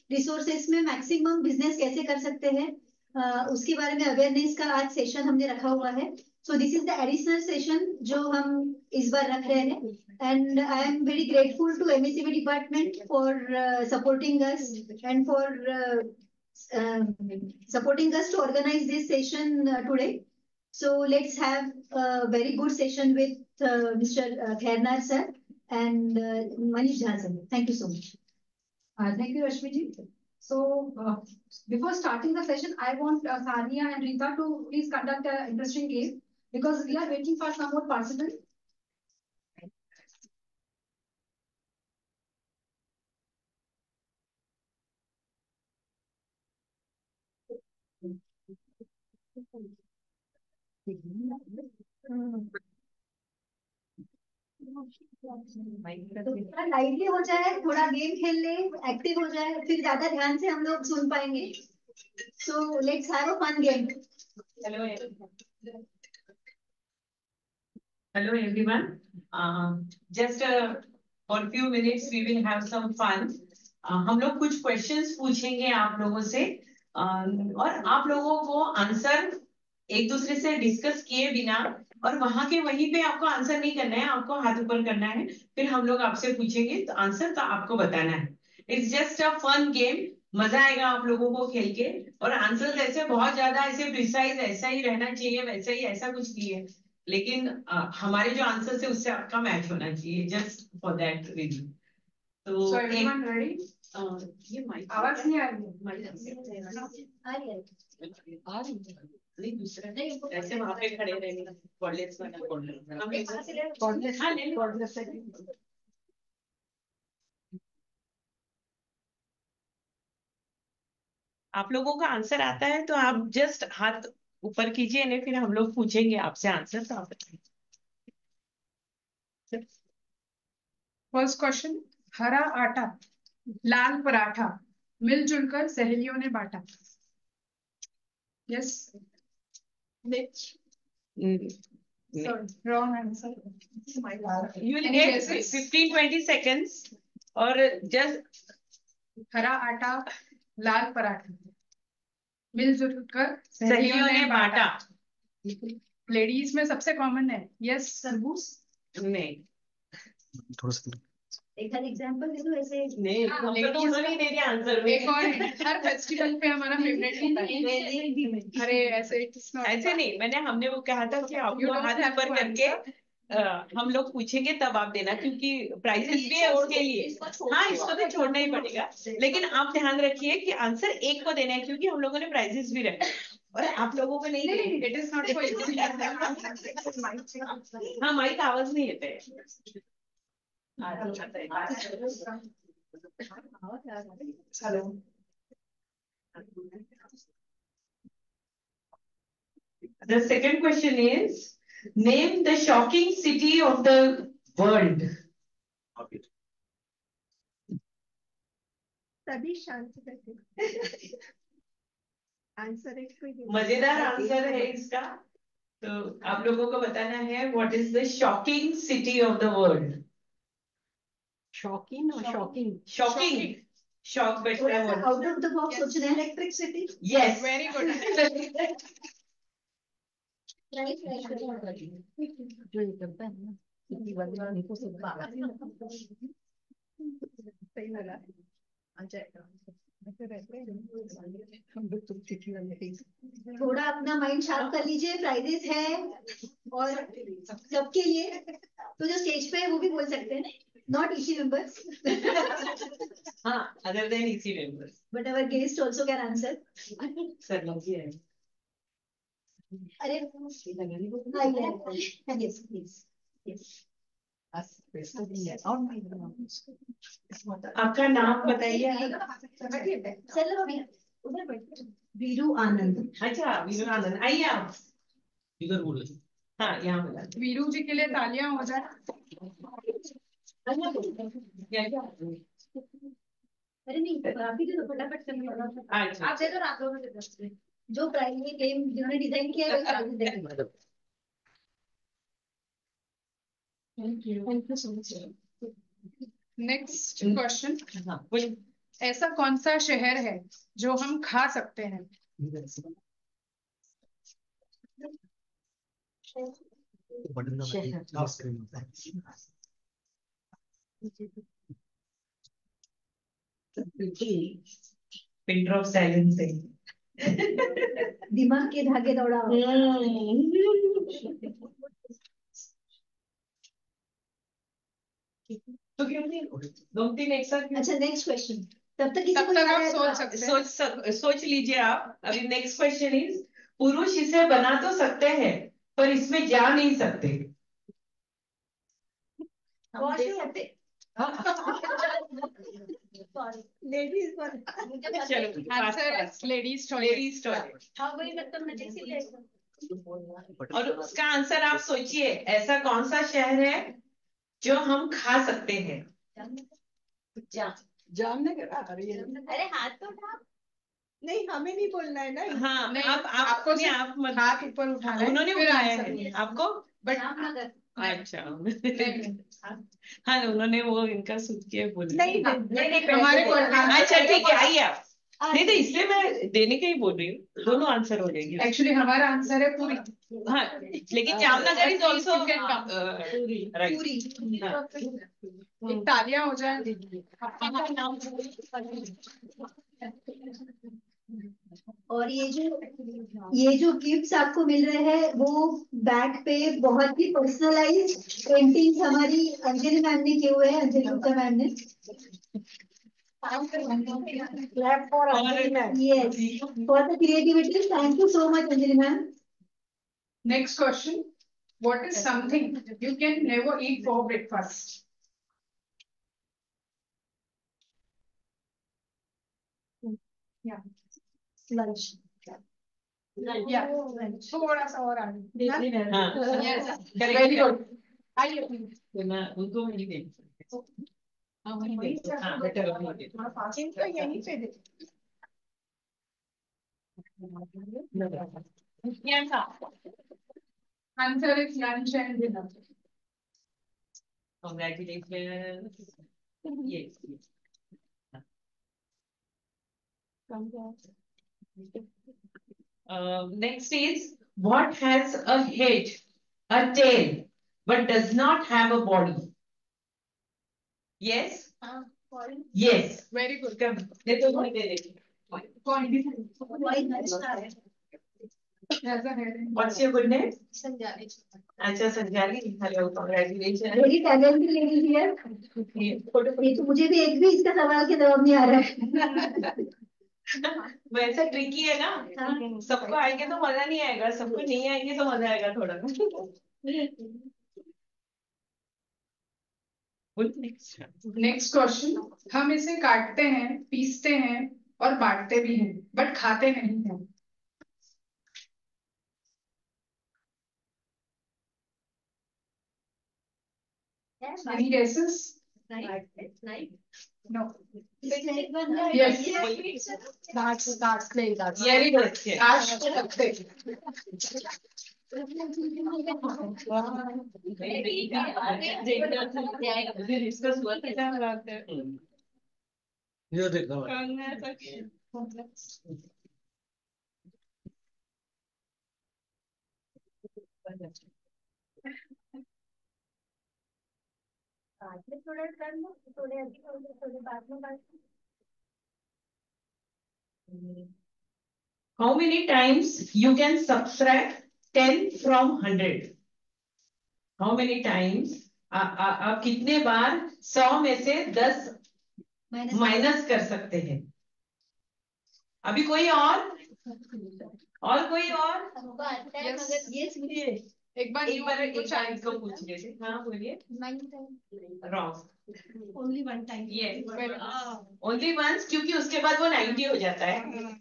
Resources में maximum business कैसे कर सकते हैं, उसके बारे में अवेयरनेस का आज सेशन हमने रखा हुआ है. So this is the additional session जो हम इस बार रख रहे हैं. And I am very grateful to MSCB department for supporting us and for supporting us to organize this session today. So let's have a very good session with Mr. Khairnar sir and Manish Jha sir. Thank you so much. Thank you, Rashmi ji. So, before starting the session, I want Sania and Rita to please conduct an interesting game because we are waiting for some more participants. थोड़ा lightly हो जाए, थोड़ा game खेल ले, active हो जाए, फिर ज्यादा ध्यान से हम लोग सुन पाएंगे. So let's have a fun game. Hello everyone. Just for a few minutes we will have some fun. हम लोग कुछ क्वेश्चंस पूछेंगे आप लोगों से और आप लोगों को आंसर एक दूसरे से डिस्कस किए बिना और वहां के वहीं पे आपको आंसर नहीं करना है, आपको हाथ ऊपर करना है. फिर हम लोग आपसे पूछेंगे तो आंसर तो आपको बताना है. It's just a fun game. मजा आएगा आप लोगों को खेल के. और आंसर ऐसे बहुत ज्यादा ऐसे प्रिसाइज ऐसा ही रहना चाहिए, वैसा ही ऐसा कुछ नहीं है, लेकिन हमारे जो आंसर है उससे आपका मैच होना चाहिए. Just for that reason. तो everyone ready? ये माइक आवाज नहीं आ रही है. नहीं दूसरा नहीं, ऐसे वहां पे खड़े रहेंगे. कॉर्डलेस वाला कॉर्डलेस. आप लोगों का आंसर आता है तो आप जस्ट हाथ ऊपर कीजिए, नहीं फिर हम लोग पूछेंगे आपसे आंसर तो आप बताइए. First question. हरा आटा लाल पराठा मिलजुल कर सहेलियों ने बांटा. Yes. Next. Sorry, wrong answer. You will get 15-20 seconds और just हरा आटा लाल पराठा मिलजुल कर सहेलियों ने बांटा. लेडीज में सबसे कॉमन है. यस. तरबूज. नहीं. थोड़ा सा एक एग्जांपल दे दो ऐसे. नहीं, हम तो उन्होंने ही दे दिया आंसर. एक और हर फेस्टिवल पे हमारा फेवरेट है. अरे ऐसे ऐसे नहीं, हमने वो कहा था कि आप लोग हाथ ऊपर करके हम लोग पूछेंगे तब आप देना, क्योंकि प्राइजेस भी है उसके लिए. हाँ, इसको तो छोड़ना ही पड़ेगा, लेकिन आप ध्यान रखिए कि आंसर एक को देना है, क्योंकि हम लोगों ने प्राइजेस भी रखे और आप लोगों को नहीं. इट इज नॉट हाँ, माइक आवाज नहीं येते. The second question is, name the shocking city of the world. सभी शांत करके आंसर एक कोई. मजेदार आंसर है इसका. तो आप लोगों को बताना है what is the shocking city of the world. Shocking और शॉकिंग. शॉकिंग. शॉक बेटर है. आउट ऑफ द बॉक्स सोच रहे हैं. इलेक्ट्रिसिटी. यस. Very good. जो ये करता है ना, किसी वाले वाले को सब सही लगा. थोड़ा अपना माइंड शार्प कर लीजिए. प्राइजेस है और सबके लिए. तो जो स्टेज पे है वो भी बोल सकते हैं, नॉट ईसी मेंबर्स. हाँ, other than EC members. But our guest also can answer. सर लगी है. अरे यस प्लीज. यस. आपका नाम बताइए. चलो अभी उधर बैठो. वीरू आनंद. अच्छा, वीरू आनंद. आइए आप इधर बोलो. हाँ, यहाँ बोला. वीरू जी के लिए तालियां हो जाए. अरे नहीं, आप भी दे दो फटाफट करके. आप दे दो, आप लोगों ने दे दो. जो प्राइस में गेम जिन्होंने डिजाइन किया है वो प्राइस देंगे. Thank you so much. Next question. ऐसा कौन सा शहर है जो हम खा सकते हैं? पिन ड्रॉप साइलेंस है। दिमाग के धागे दौड़ा। तो क्यों नहीं, दो तीन एक साथ। अच्छा, नेक्स्ट क्वेश्चन। तब तक किसी तब को तक याद आप है? सोच सकते हैं। सोच लीजिए आप। अभी नेक्स्ट क्वेश्चन इज, पुरुष इसे बना तो सकते हैं पर इसमें जा नहीं सकते। लेडीज चलो, answer is ladies ladies toilet. हाँ, वही मतलब मैं देख ही और उसका आंसर आप सोचिए, ऐसा कौन सा शहर है जो हम खा सकते हैं? जामनगर। अरे हाथ तो उठा। नहीं, हमें नहीं बोलना है ना। हाँ, नहीं, आपको सिर्फ आप मत, हाथ ऊपर उठाना है, उन्होंने फिर उठाया आंसर है आपको। बट जामनगर। अच्छा नहीं, हाँ, उन्होंने वो इनका सूट किया बोल नहीं, हमारे को अच्छा ठीक है, आइए आप। नहीं तो इसलिए मैं देने का ही बोल रही हूँ, दोनों आंसर हो जाएंगे। एक्चुअली हमारा आंसर है पूरी। हाँ, लेकिन जामनगर इज ऑल्सो राइट। पूरी। एक तालियां हो जाए। और ये जो गिफ्ट्स आपको मिल रहे हैं वो बैक पे बहुत ही पर्सनलाइज पेंटिंग्स हमारी अंजलि मैम ने किए हुए हैं, अंजलि गुप्ता मैम ने। Clap for Anjali ma'am. Yes, for the creativity. Thank you so much, Anjali ma'am. Next question. What is something you can never eat for breakfast? Yeah. Lunch. Yeah. थोड़ा सा और आगे। हाँ, Yes. Correct. Very good. आइए please. तो मैं उनको नहीं दे सकती। हाँ, वही दे दो। हाँ, बेटर वही दे दो। इनको यहीं पे दे। Yes, हाँ। Answer is lunch and dinner. Congratulations. Yes, yes. Next is, what has a head, a tail, but does not have a body? Yes? Yes. Very good. Come, दे दो, मैं दे देती हूँ। Has a head and What's your good name? Sanjali. अच्छा, Sanjali. Hello, congratulations. Very talented lady here. ये तो मुझे भी एक भी इसका सवाल के जवाब नहीं आ रहा है। वैसा ट्रिकी है ना, सबको आएंगे तो मजा नहीं आएगा, सबको नहीं आएंगे तो मजा आएगा थोड़ा। Next question. हम इसे काटते हैं, पीसते हैं और बांटते भी हैं, बट खाते नहीं हैं। Any guesses? No. Yes. That's नहीं, that's Very good. Ash करते। डिस्कस हुआ था क्या बात है? ये देखो थोड़ा कर लो, थोड़े अभी थोड़े बाद में बात। How many times you can subtract 10 from 100? How many times आप कितने बार 100 में से 10 माइनस कर सकते हैं? अभी कोई और कोई और? Yes, एक बार एक बार को पूछ लीजिए। हाँ, बोलिए। Wrong. only one time. Yes. Only once, क्योंकि उसके बाद वो 90 हो जाता है।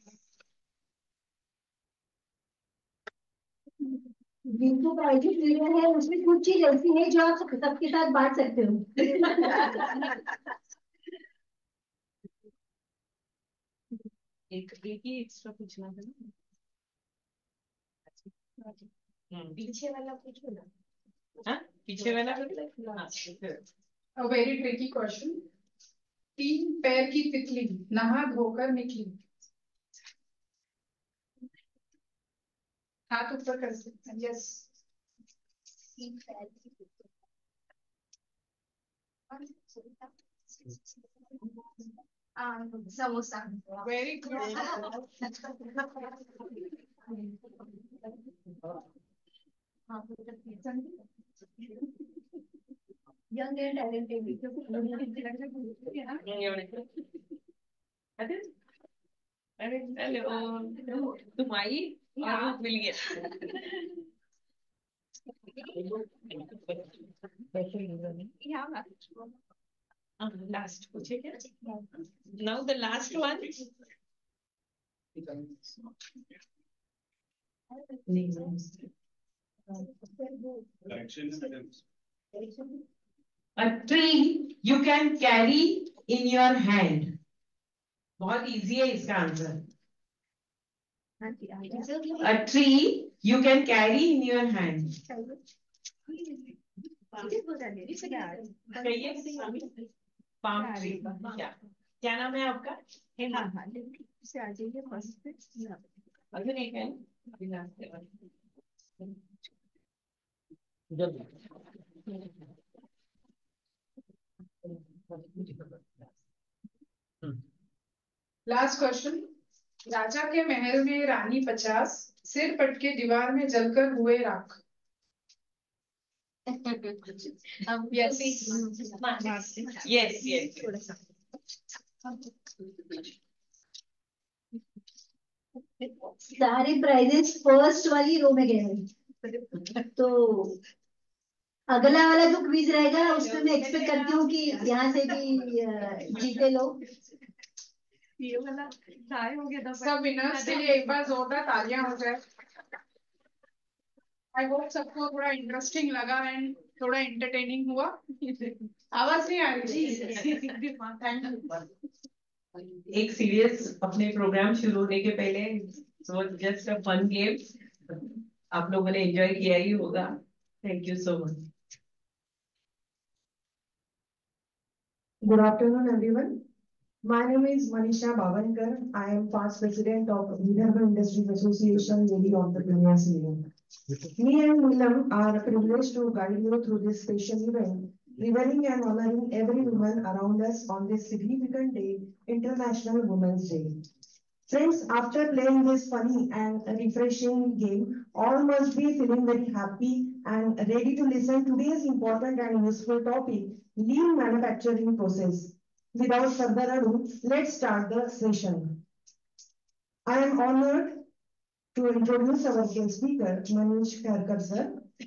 जिनको प्राइवेट मिलर है उसमें कुछ चीज ऐसी है जो आप सबके साथ बांट सकते हो। एक ही एक्स्ट्रा पूछना था ना। पीछे वाला पूछो ना। हाँ, पीछे वाला। A very tricky question. तीन पैर की तितली नहा धोकर निकली। हाथ ऊपर कर सकते हैं। Yes. Samosa. Very good. Young and talented. अरे हेलो, तुम आई और मिल गया। लास्ट पूछे क्या? Now the last one. A tree you can carry in your hand. बहुत इजी है इसका आंसर। A tree you can carry in your hand. कहिए। Palm tree. क्या नाम है आपका? से आ जाइए फर्स्ट पे। अभी एक है अभी लास्ट है। Last question. राजा के महल में रानी 50, सिर पटके दीवार में जलकर हुए राख। Yes. Yes, yes. सारे प्राइजेस फर्स्ट वाली रो में गए हैं। तो अगला वाला जो क्विज रहेगा उसमें मैं एक्सपेक्ट करती हूँ कि यहाँ से भी जीते लोग। ये वाला ट्राई हो गया था। सब विनर्स के लिए एक बार जोरदार तालियां हो जाए। आई होप सबको थोड़ा इंटरेस्टिंग लगा एंड थोड़ा एंटरटेनिंग हुआ। आवाज नहीं आ रही। Thank you. एक सीरियस अपने प्रोग्राम शुरू होने के पहले जस्ट अ फन गेम आप लोगों ने एंजॉय किया ही होगा। Thank you so much. Good afternoon, everyone. My name is Manisha Bavankar. I am past president of Vidarbha Industries Association, Lady Entrepreneurs Union. Me and Neelam are privileged to guide you through this special event, revering and honoring every woman around us on this significant day, International Women's Day. Friends, after playing this funny and refreshing game, all must be feeling very happy and ready to listen to today's important and useful topic, lean manufacturing process. Without further ado, let's start the session. I am honored to introduce our guest speaker, Manish Kharkar sir.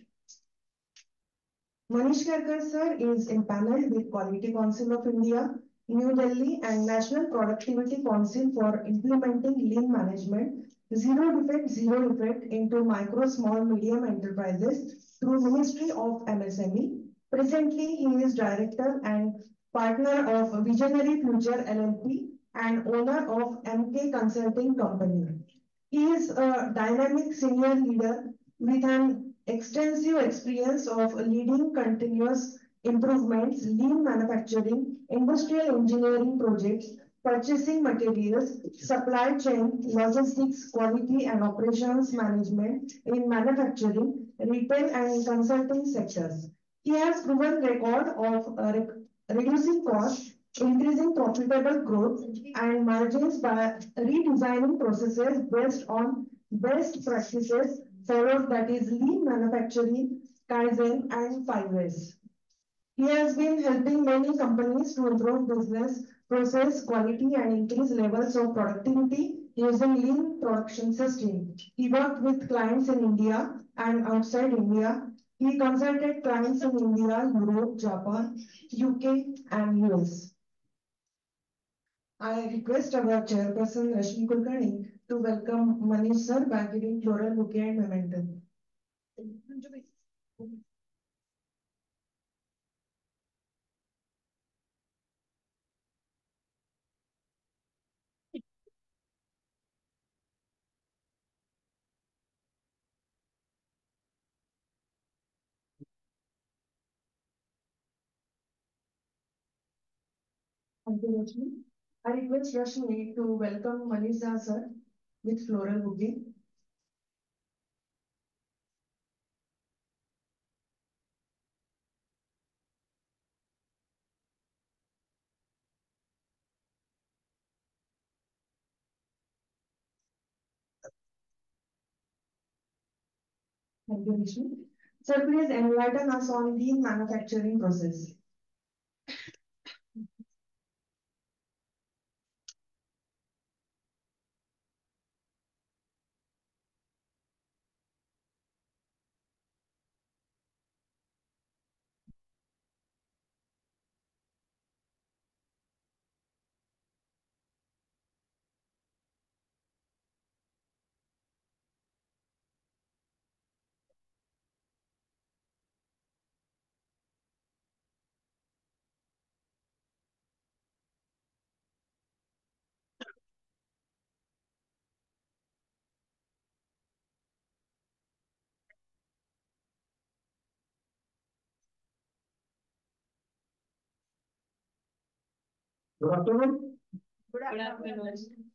Manish Kharkar sir is empaneled with Quality Council of India, New Delhi and National Productivity Council for implementing lean management, zero defect, zero effect into micro, small, medium enterprises through Ministry of MSME. Presently, he is director and partner of Visionary Future LLP and owner of MK Consulting Company. He is a dynamic senior leader with an extensive experience of leading continuous improvements, lean manufacturing, industrial engineering projects, purchasing materials, supply chain, logistics, quality and operations management in manufacturing, retail and consulting sectors. He has proven record of reducing costs, increasing profitable growth and margins by redesigning processes based on best practices followed, that is lean manufacturing, Kaizen and 5S. He has been helping many companies to improve business process quality and increase levels of productivity using lean production system. He worked with clients in India and outside India. He consulted clients in India, Europe, Japan, UK and US. I request our chairperson Rashmi Kulkarni to welcome Manish sir by giving floral bouquet and memento. Thank you, Rashmi. I request Rashmi to welcome Manish Jha sir with floral bouquet. Thank you, Rashmi. Sir, please enlighten us on lean manufacturing process. Good afternoon. Good Good afternoon. afternoon.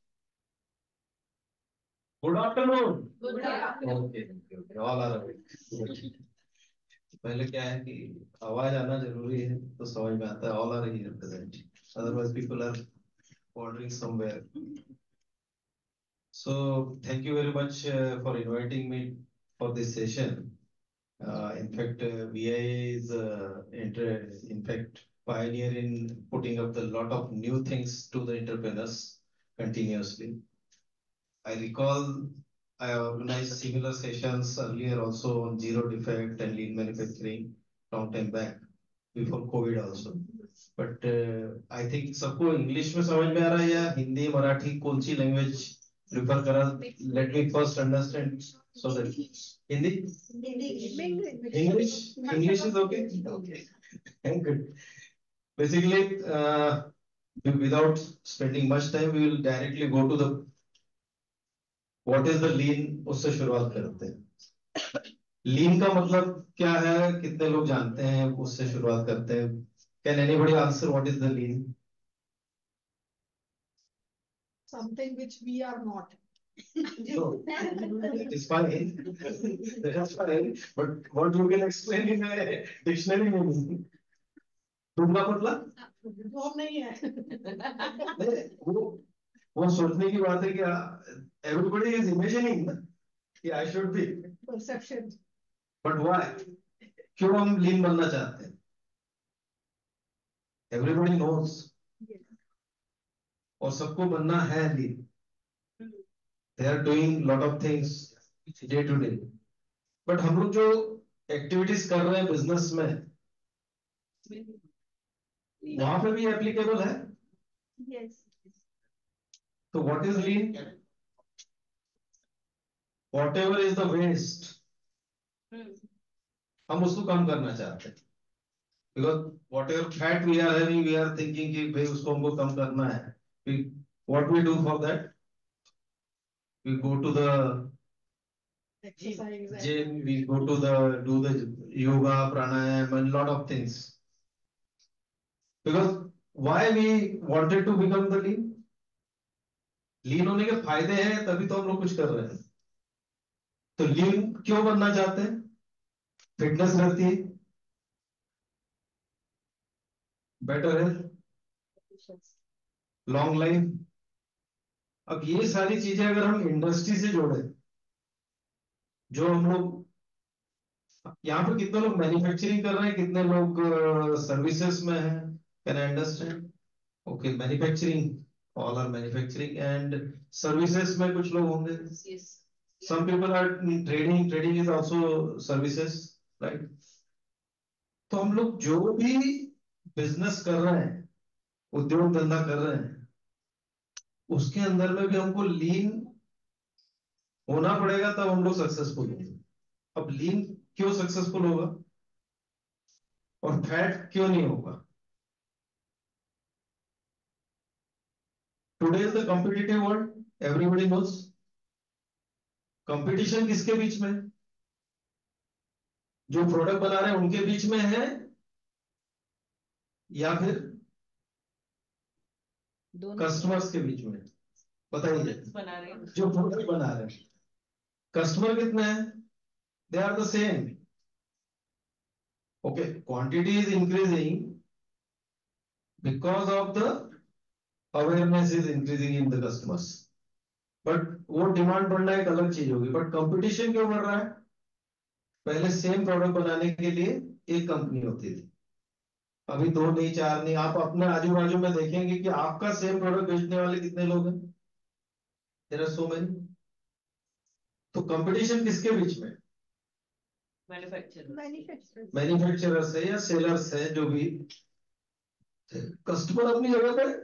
Good afternoon. Good afternoon. Okay. All are awake. पहले क्या है कि आवाज आना जरूरी है तो समझ में आता है all are here present. Otherwise people are wandering somewhere. So thank you very much for inviting me for this session. In fact, VIA is in fact pioneer in putting up a lot of new things to the entrepreneurs continuously. I recall I organized similar sessions earlier also on zero defect and lean manufacturing long time back before COVID also. But I think सबको English में समझ में आ रहा है या हिंदी मराठी कौन सी language prefer करा? Let me first understand so that Hindi. English is okay. Okay, thank you. Basically, without spending much time, we will directly go to the what is the lean, उससे शुरुआत करते हैं. लीन का मतलब क्या है, कितने लोग जानते हैं, उससे शुरुआत करते हैं. Can anybody answer what is the lean? Something which we are not. No, that is fine. That is fine. But what you can explain in a dictionary meaning? दुबला पतला? वो नहीं है. वो सोचने की बात है कि everybody is imagining कि I should be. Perception. But why? क्यों हम लीन बनना चाहते हैं? Everybody knows. और सबको बनना है लीन. They are doing lot of things day to day. But हम लोग जो activities कर रहे हैं business में, वहां पे भी applicable है. Yes. So what is lean? Whatever is the waste, हम उसको कम करना चाहते हैं. Because whatever fat we are having, we are thinking कि भाई उसको हमको कम करना है. What we do for that? We go to the Exercise. gym, we go to do the yoga, pranayama, and lot of things. Because why we wanted to become the lean? लीन होने के फायदे हैं तभी तो हम लोग कुछ कर रहे हैं. तो लीन क्यों बनना चाहते हैं? फिटनेस रहती है, बेटर हेल्थ, लॉन्ग लाइफ. अब ये सारी चीजें अगर हम इंडस्ट्री से जोड़े, जो हम लोग यहाँ पे कितने लोग मैन्युफैक्चरिंग कर रहे हैं, कितने लोग सर्विसेज में हैं? Can I understand? Okay, manufacturing, all are manufacturing and services में कुछ लोग होंगे. Some people are trading. Trading is also services, right? तो हम लोग जो भी बिजनेस कर रहे हैं, उद्योग धंधा कर रहे हैं, उसके अंदर में भी हमको लीन होना पड़ेगा तब हम लोग सक्सेसफुल होंगे. अब लीन क्यों सक्सेसफुल होगा और फैट क्यों नहीं होगा? Today is the competitive world, everybody knows. Competition किसके बीच में? जो प्रोडक्ट बना रहे हैं उनके बीच में है या फिर कस्टमर्स के बीच में, बताइए बना रहे हैं। जो प्रोडक्ट बना रहे हैं कस्टमर कितने हैं, they are the same, okay, quantity is increasing because of the awareness is increasing in the customers, but वो डिमांड बढ़ना एक अलग चीज होगी, बट कंपटीशन क्यों बढ़ रहा है, पहले सेम प्रोडक्ट बनाने के लिए एक कंपनी होती थी, अभी 2 नहीं 4 नहीं, आप अपने आजू बाजू में देखेंगे कि आपका सेम प्रोडक्ट बेचने वाले कितने लोग हैं, देयर आर सो मेनी। तो कंपटीशन किसके बीच में, मैन्युफैक्चरर मैन्युफैक्चरर्स है या सेलर्स है, जो भी कस्टमर अपनी जगह पे,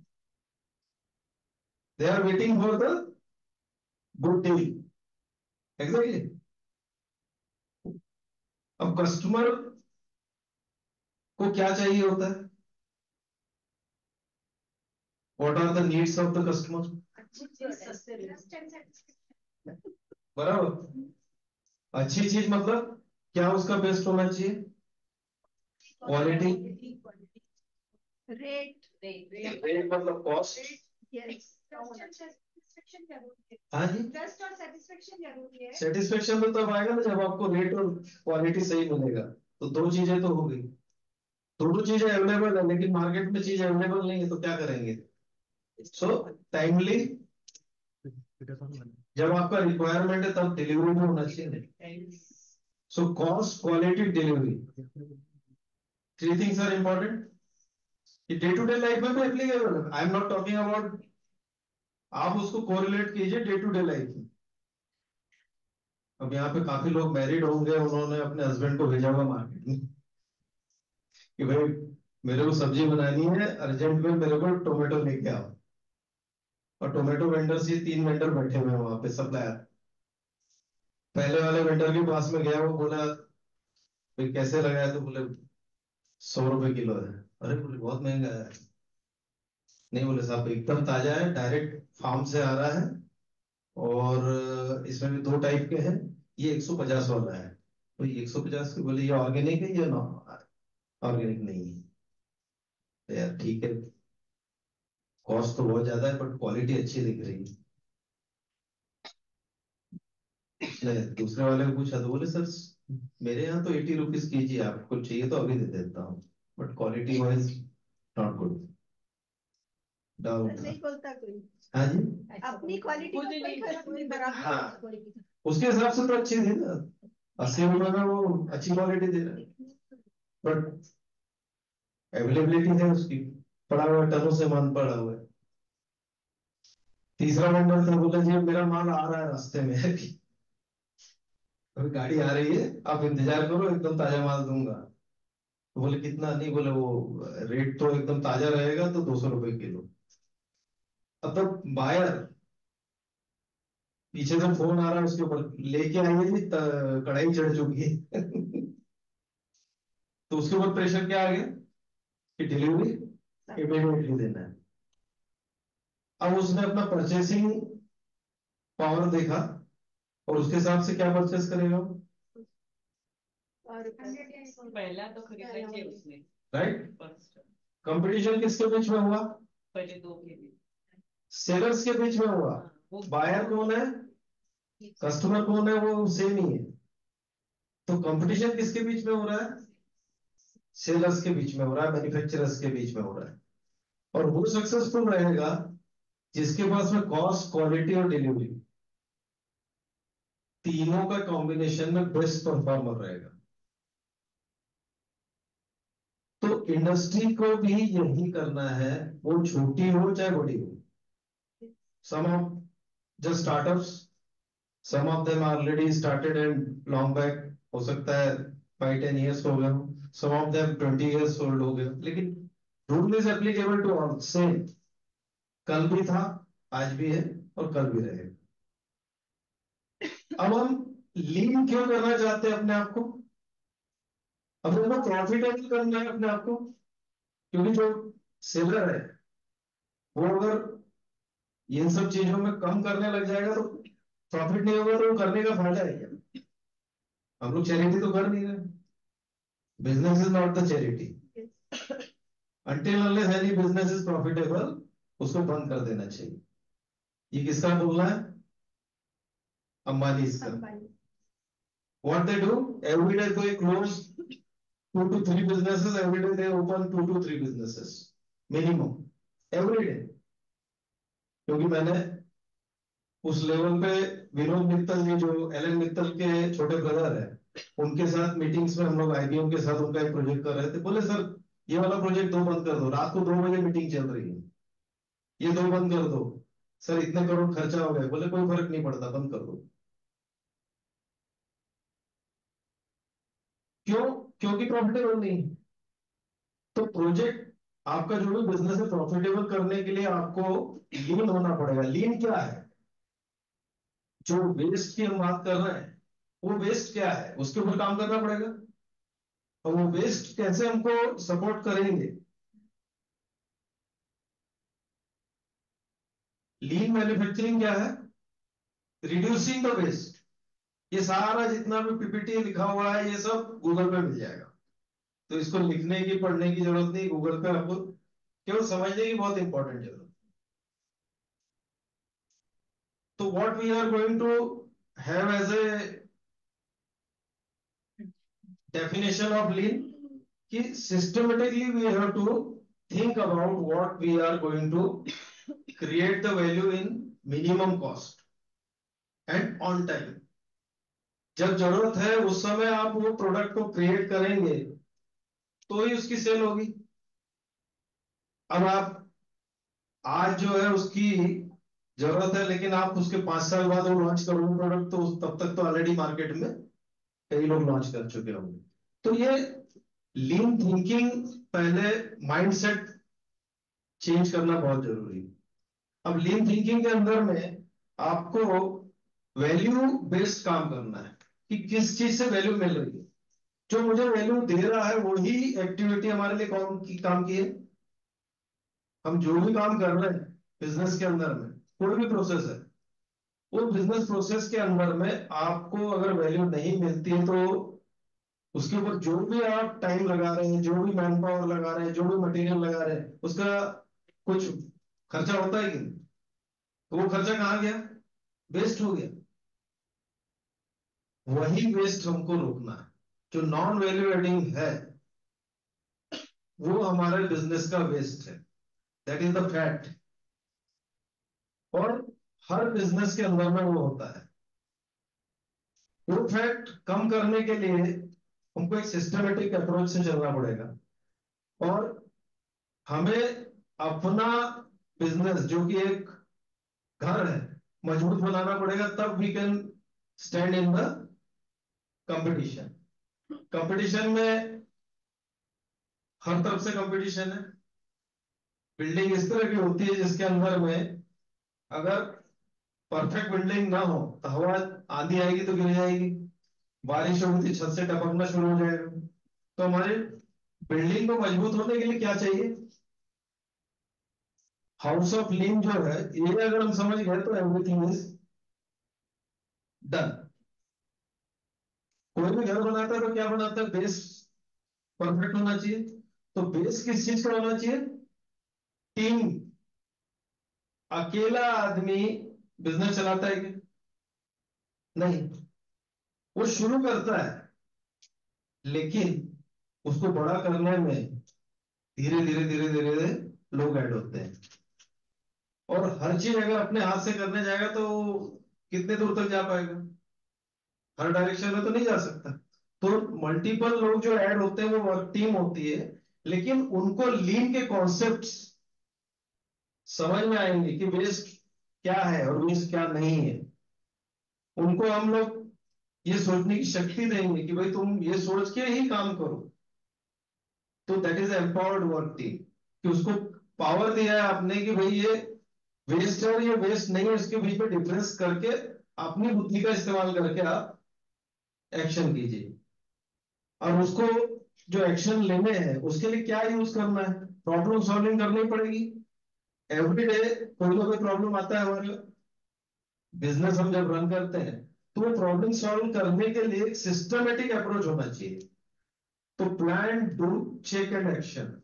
they are waiting for the good deal, exactly. अब कस्टमर को क्या चाहिए होता है, what are the needs of the customer, बराबर, अच्छी चीज मतलब क्या, उसका बेस्ट होना चाहिए, क्वालिटी, रेट मतलब कॉस्ट, हाँ जी, सेटिस्फेक्शन तो तब आएगा ना जब आपको रेट और क्वालिटी सही मिलेगा, तो 2 चीजें तो हो गई, दोनों चीजें अवेलेबल है लेकिन मार्केट में चीज अवेलेबल नहीं है, तो क्या करेंगे, सो टाइमली जब आपका रिक्वायरमेंट है तब डिलीवरी भी होना चाहिए, so cost quality delivery, 3 things are important, day to day life में भी एप्लीकेबल है, I am not talking about, आप उसको कोरिलेट कीजिए डे टू डे लाइफ में। अब यहाँ पे काफी लोग मैरिड होंगे, उन्होंने अपने हस्बैंड को भेजा हुआ मार्केट में कि भाई मेरे को सब्जी बनानी है, अर्जेंट में मेरे को टोमेटो लेके आओ, और टोमेटो वेंडर से 3 वेंडर बैठे हुए हैं वहां पे, सप्लायर, पहले वाले वेंडर के पास में गया, वो बोला भाई कैसे लगाया, तो बोले 100 रुपए किलो है, अरे बोले बहुत महंगा है, नहीं बोले साहब एकदम ताजा है, डायरेक्ट फार्म से आ रहा है, और इसमें भी 2 टाइप के हैं, ये 150 वाला है, तो ये 150 के, बोले ये ऑर्गेनिक है या नॉन ऑर्गेनिक नहीं है, तो यार ठीक है, कॉस्ट तो बहुत ज्यादा है बट क्वालिटी अच्छी दिख रही है, उसने दूसरे वाले को पूछा तो बोले सर मेरे यहाँ तो 80 रुपीज केजी, आपको चाहिए तो अभी दे देता हूँ, but quality wise not good, down, नहीं बोलता कोई, हाँ जी, अपनी क्वालिटी को कोई फर्क नहीं पड़ता। हाँ, उसके हिसाब से तो अच्छी थी ना, 80 रुपए में वो अच्छी क्वालिटी दे रहा है, बट अवेलेबिलिटी है उसकी, पड़ा हुआ टनों से मान पड़ा हुआ है। तीसरा वेंडर था, बोला जी मेरा माल आ रहा है रास्ते में अभी गाड़ी आ रही है, आप इंतजार करो, एकदम ताजा माल दूंगा, तो बोले कितना, नहीं बोले वो रेट तो एकदम ताजा रहेगा तो 200 रुपए किलो। अब तक बायर पीछे से फोन आ रहा है उसके ऊपर, लेके आइए जी, कढ़ाई चढ़ चुकी है तो उसके ऊपर प्रेशर क्या आ गया कि डिलीवरी इमीडिएटली देना है। अब उसने अपना परचेसिंग पावर देखा और उसके हिसाब से क्या परचेस करेगा, और पहला तो खरीदना चाहिए उसने, राइट। फर्स्ट, कंपटीशन किसके बीच में हुआ, पहले 2 के लिए, सेलर्स के बीच में हुआ, वो बायर कौन है, कस्टमर कौन है, वो सेम ही है, तो कंपटीशन किसके बीच में हो रहा है, सेलर्स के बीच में हो रहा है, मैन्युफैक्चरर्स के बीच में हो रहा है, और वो सक्सेसफुल रहेगा जिसके पास में कॉस्ट क्वालिटी और डिलीवरी तीनों का कॉम्बिनेशन में बेस्ट परफॉर्मर रहेगा। तो इंडस्ट्री को भी यही करना है, वो छोटी हो चाहे बड़ी हो, some of the startups, some of them already started and long back, हो सकता है 5-10 years हो गए, some of them 20 years old हो गए, लेकिन rule is applicable to all, same, कल भी था, आज भी है और कल भी रहेगा। अब हम लीन क्यों करना चाहते हैं अपने आप को, अब हमको प्रॉफिटेबल करना है अपने आप को, क्योंकि जो सेलर है वो अगर इन सब चीजों में कम करने लग जाएगा तो प्रॉफिट नहीं होगा, तो वो करने का फायदा है क्या, हम लोग चैरिटी तो कर नहीं रहे, business is not the charity, until unless any business is profitable, उसको बंद कर देना चाहिए। ये किसका बोलना है? अंबानी इसका। What they do? Every day they close 2 to 3 businesses. Every day they open 2 to 3 businesses minimum every day. क्योंकि मैंने उस लेवल पे विनोद मित्तल जी जो एलन मित्तल के छोटे ब्रदर है, उनके साथ मीटिंग्स में हम लोग आईबीएम के साथ उनका एक प्रोजेक्ट कर रहे थे। बोले सर ये वाला प्रोजेक्ट 2 बंद कर दो, रात को 2 बजे मीटिंग चल रही है, ये 2 बंद कर दो। सर इतने करोड़ खर्चा हो गए। बोले कोई फर्क नहीं पड़ता, बंद कर दो। क्यों? क्योंकि प्रॉफिटेबल नहीं। तो प्रोजेक्ट आपका जो भी बिजनेस है प्रॉफिटेबल करने के लिए आपको लीन होना पड़ेगा। लीन क्या है? जो वेस्ट की हम बात कर रहे हैं वो वेस्ट क्या है, उसके ऊपर काम करना पड़ेगा। और वो वेस्ट कैसे हमको सपोर्ट करेंगे? लीन मैन्युफैक्चरिंग क्या है? Reducing the waste. ये सारा जितना भी पीपीटी लिखा हुआ है ये सब गूगल पे मिल जाएगा, तो इसको लिखने की पढ़ने की जरूरत नहीं। गूगल पे आपको केवल समझने की बहुत इंपॉर्टेंट जरूरत। तो what we are going to have as a definition of lean कि systematically we have to think about what we are going to create the value in minimum cost and on time. जब जरूरत है उस समय आप वो product को create करेंगे तो ही उसकी सेल होगी। अब आप आज जो है उसकी जरूरत है लेकिन आप उसके 5 साल बाद वो लॉन्च करोगे प्रोडक्ट, तो तब तक तो ऑलरेडी मार्केट में कई लोग लॉन्च कर चुके होंगे। तो ये लीन थिंकिंग, पहले माइंडसेट चेंज करना बहुत जरूरी है। अब लीन थिंकिंग के अंदर में आपको वैल्यू बेस्ड काम करना है कि किस चीज से वैल्यू मिल रही है। जो मुझे वैल्यू दे रहा है वही एक्टिविटी हमारे लिए काम की है। हम जो भी काम कर रहे हैं बिजनेस के अंदर में, कोई भी प्रोसेस है, वो बिजनेस प्रोसेस के अंदर में आपको अगर वैल्यू नहीं मिलती है तो उसके ऊपर जो भी आप टाइम लगा रहे हैं, जो भी मैन पावर लगा रहे हैं, जो भी मटेरियल लगा रहे हैं, उसका कुछ खर्चा होता है कि नहीं? तो वो खर्चा कहाँ गया? वेस्ट हो गया। वही वेस्ट हमको रोकना है। जो नॉन वैल्यू एडिंग है वो हमारे बिजनेस का वेस्ट है। That is the fact. और हर बिजनेस के अंदर में वो होता है। वो फैक्ट कम करने के लिए हमको एक सिस्टमेटिक अप्रोच से चलना पड़ेगा और हमें अपना बिजनेस जो कि एक घर है मजबूत बनाना पड़ेगा, तब we can stand in the competition. Competition में हर तरफ से कंपटीशन है। बिल्डिंग इस तरह की होती है जिसके अंदर में अगर परफेक्ट बिल्डिंग ना हो तो हवा आंधी आएगी तो गिर जाएगी, बारिश होगी तो छत से टपकना शुरू हो जाएगा। तो हमारे बिल्डिंग को मजबूत होने के लिए क्या चाहिए? हाउस ऑफ लीन जो है ये अगर हम समझ गए तो एवरीथिंग इज डन। कोई भी घर बनाता है तो क्या बनाता है? बेस परफेक्ट होना चाहिए। तो बेस किस चीज का होना चाहिए? टीम। अकेला आदमी बिजनेस चलाता है क्या? नहीं। वो शुरू करता है लेकिन उसको बड़ा करने में धीरे धीरे धीरे धीरे लोग ऐड होते हैं। और हर चीज अगर अपने हाथ से करने जाएगा तो कितने दूर तक जा पाएगा? हर डायरेक्शन में तो नहीं जा सकता। तो मल्टीपल लोग जो ऐड होते हैं वो वर्क टीम होती है, लेकिन उनको लीन के कॉन्सेप्ट्स समझ में आएंगे कि वेस्ट क्या है और वेस्ट क्या नहीं है। उनको हम लोग ये सोचने की शक्ति देंगे कि भाई तुम ये सोच के ही काम करो। तो that is empowered work team कि उसको पावर दिया है आपने कि भाई ये वेस्ट है और ये वेस्ट नहीं है, इसके बीच में डिफरेंस करके अपनी बुद्धि का इस्तेमाल करके आप एक्शन कीजिए। और उसको जो एक्शन लेने हैं उसके लिए क्या यूज करना है? प्रॉब्लम सॉल्विंग करनी पड़ेगी। एवरी डे कोई ना कोई प्रॉब्लम आता है हमारे बिजनेस। हम जब रन करते हैं तो वो प्रॉब्लम सॉल्व करने के लिए एक सिस्टमेटिक अप्रोच होना चाहिए। तो plan, do, check and action,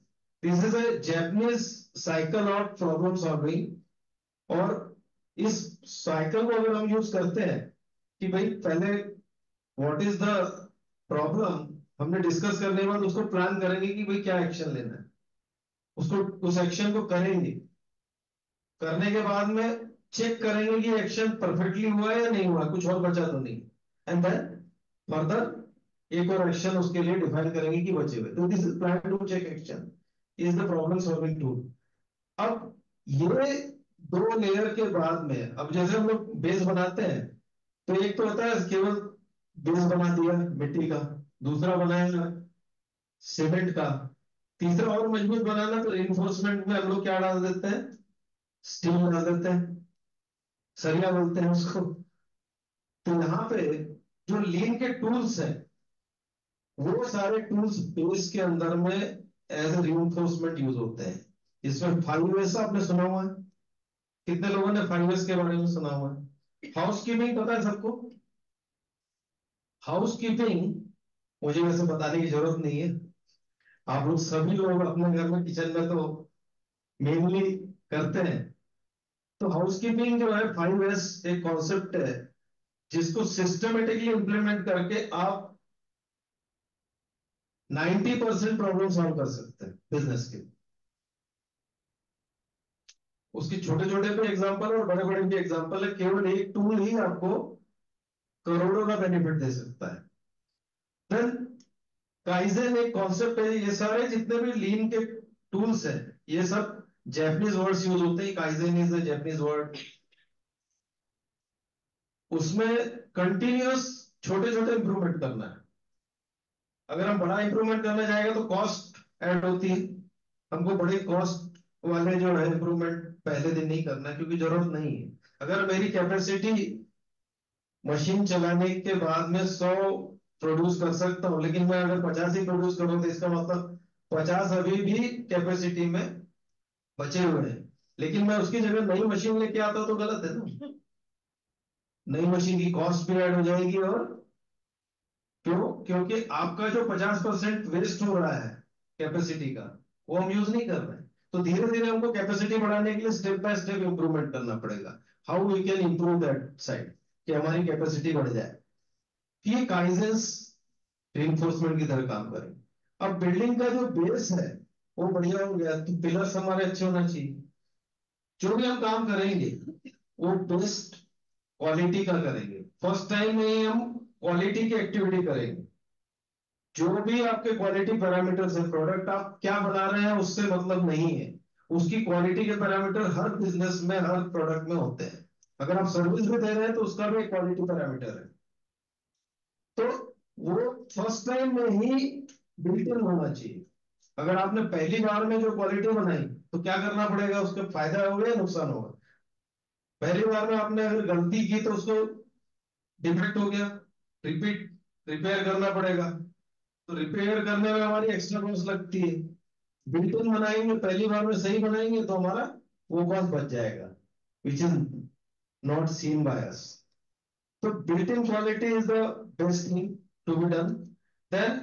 this is a Japanese cycle of problem solving. और इस साइकिल को अगर हम यूज करते हैं कि भाई पहले व्हाट इज द प्रॉब्लम, हमने डिस्कस करने के बाद उसको प्लान करेंगे कि भाई क्या एक्शन लेना है, उसको उस एक्शन को करेंगे, करने के बाद में चेक करेंगे कि एक्शन परफेक्टली हुआ है या नहीं हुआ, कुछ और बचा तो नहीं, एंड देन फर्दर एक और एक्शन उसके लिए डिफाइन करेंगे कि बचे हुए। तो this is plan to check action is the problem solving tool. अब ये दो लेयर के बाद में, अब जैसे हम लोग बेस बनाते हैं तो एक तो होता है केवल बेस बना दिया मिट्टी का, दूसरा बनाया सीमेंट का, तीसरा और मजबूत बनाना तो रिइंफोर्समेंट में हम लोग क्या डाल देते हैं, स्टील डाल देते हैं, सरिया बोलते हैं उसको। तो यहाँ पे जो लीन के टूल्स हैं वो सारे टूल्स बेस के अंदर में एज ए रिइंफोर्समेंट यूज होते हैं। इसमें 5S आपने सुना हुआ है, कितने लोगों ने 5S के बारे में सुना हुआ है? हाउसकीपिंग पता है सबको? हाउसकीपिंग मुझे वैसे बताने की जरूरत नहीं है, आप लोग सभी लोग अपने घर में किचन में तो मेनली करते हैं। तो हाउसकीपिंग जो है 5S एक कॉन्सेप्ट है जिसको सिस्टमेटिकली इंप्लीमेंट करके आप 90% प्रॉब्लम सॉल्व कर सकते हैं बिजनेस के। उसकी छोटे छोटे भी एग्जांपल और बड़े बड़े भी एग्जांपल है, केवल एक टूल ही आपको करोड़ों का बेनिफिट दे सकता है। देन काइजन एक कॉन्सेप्ट है, ये सारे जितने भी लीन के टूल्स हैं ये सब जैपनीज वर्ड्स यूज होते हैं, kaizen is a Japanese word. उसमें कंटिन्यूअस छोटे छोटे इंप्रूवमेंट करना है। अगर हम बड़ा इंप्रूवमेंट करना चाहेंगे तो कॉस्ट ऐड होती है, हमको बड़े कॉस्ट वाले जो है इंप्रूवमेंट पहले दिन नहीं करना है क्योंकि जरूरत नहीं है। अगर मेरी कैपेसिटी मशीन चलाने के बाद में 100 प्रोड्यूस कर सकता हूं, लेकिन मैं अगर 50 ही प्रोड्यूस करूं तो इसका मतलब 50 अभी भी कैपेसिटी में बचे हुए हैं, लेकिन मैं उसकी जगह नई मशीन लेके आता तो गलत है ना। नई मशीन की कॉस्ट भी ऐड हो जाएगी, और क्यों? क्योंकि आपका जो 50% वेस्ट हो रहा है कैपेसिटी का वो हम यूज नहीं कर रहे हैं। तो धीरे धीरे हमको कैपेसिटी बढ़ाने के लिए स्टेप बाय स्टेप इंप्रूवमेंट करना पड़ेगा। How we can improve that side कि हमारी कैपेसिटी बढ़ जाए। ये काइजेंस रिइंफोर्समेंट की तरह काम करेंगे। अब बिल्डिंग का जो बेस है वो बढ़िया हो गया तो पिलर्स हमारे अच्छे होना चाहिए। जो भी हम काम करेंगे वो बेस्ट क्वालिटी का करेंगे। फर्स्ट टाइम में ही हम क्वालिटी की एक्टिविटी करेंगे। जो भी आपके क्वालिटी पैरामीटर्स है, प्रोडक्ट आप क्या बना रहे हैं उससे मतलब नहीं है, उसकी क्वालिटी के पैरामीटर हर बिजनेस में हर प्रोडक्ट में होते हैं। अगर आप सर्विस भी दे रहे हैं तो उसका भी एक क्वालिटी पैरामीटर है। तो वो फर्स्ट टाइम में ही बिल्ट इन होना चाहिए। अगर आपने पहली बार में जो क्वालिटी बनाई तो क्या करना पड़ेगा, उसका फायदा होगा या नुकसान होगा? पहली बार में आपने अगर गलती की तो उसको डिफेक्ट हो गया, रिपीट रिपेयर करना पड़ेगा। तो रिपेयर करने में हमारी एक्स्ट्रा कॉस्ट लगती है। बिल्ट इन बनाएंगे, पहली बार में सही बनाएंगे तो हमारा वो कॉस्ट बच जाएगा, which is not seen by us. तो built in quality is the best thing to be done. Then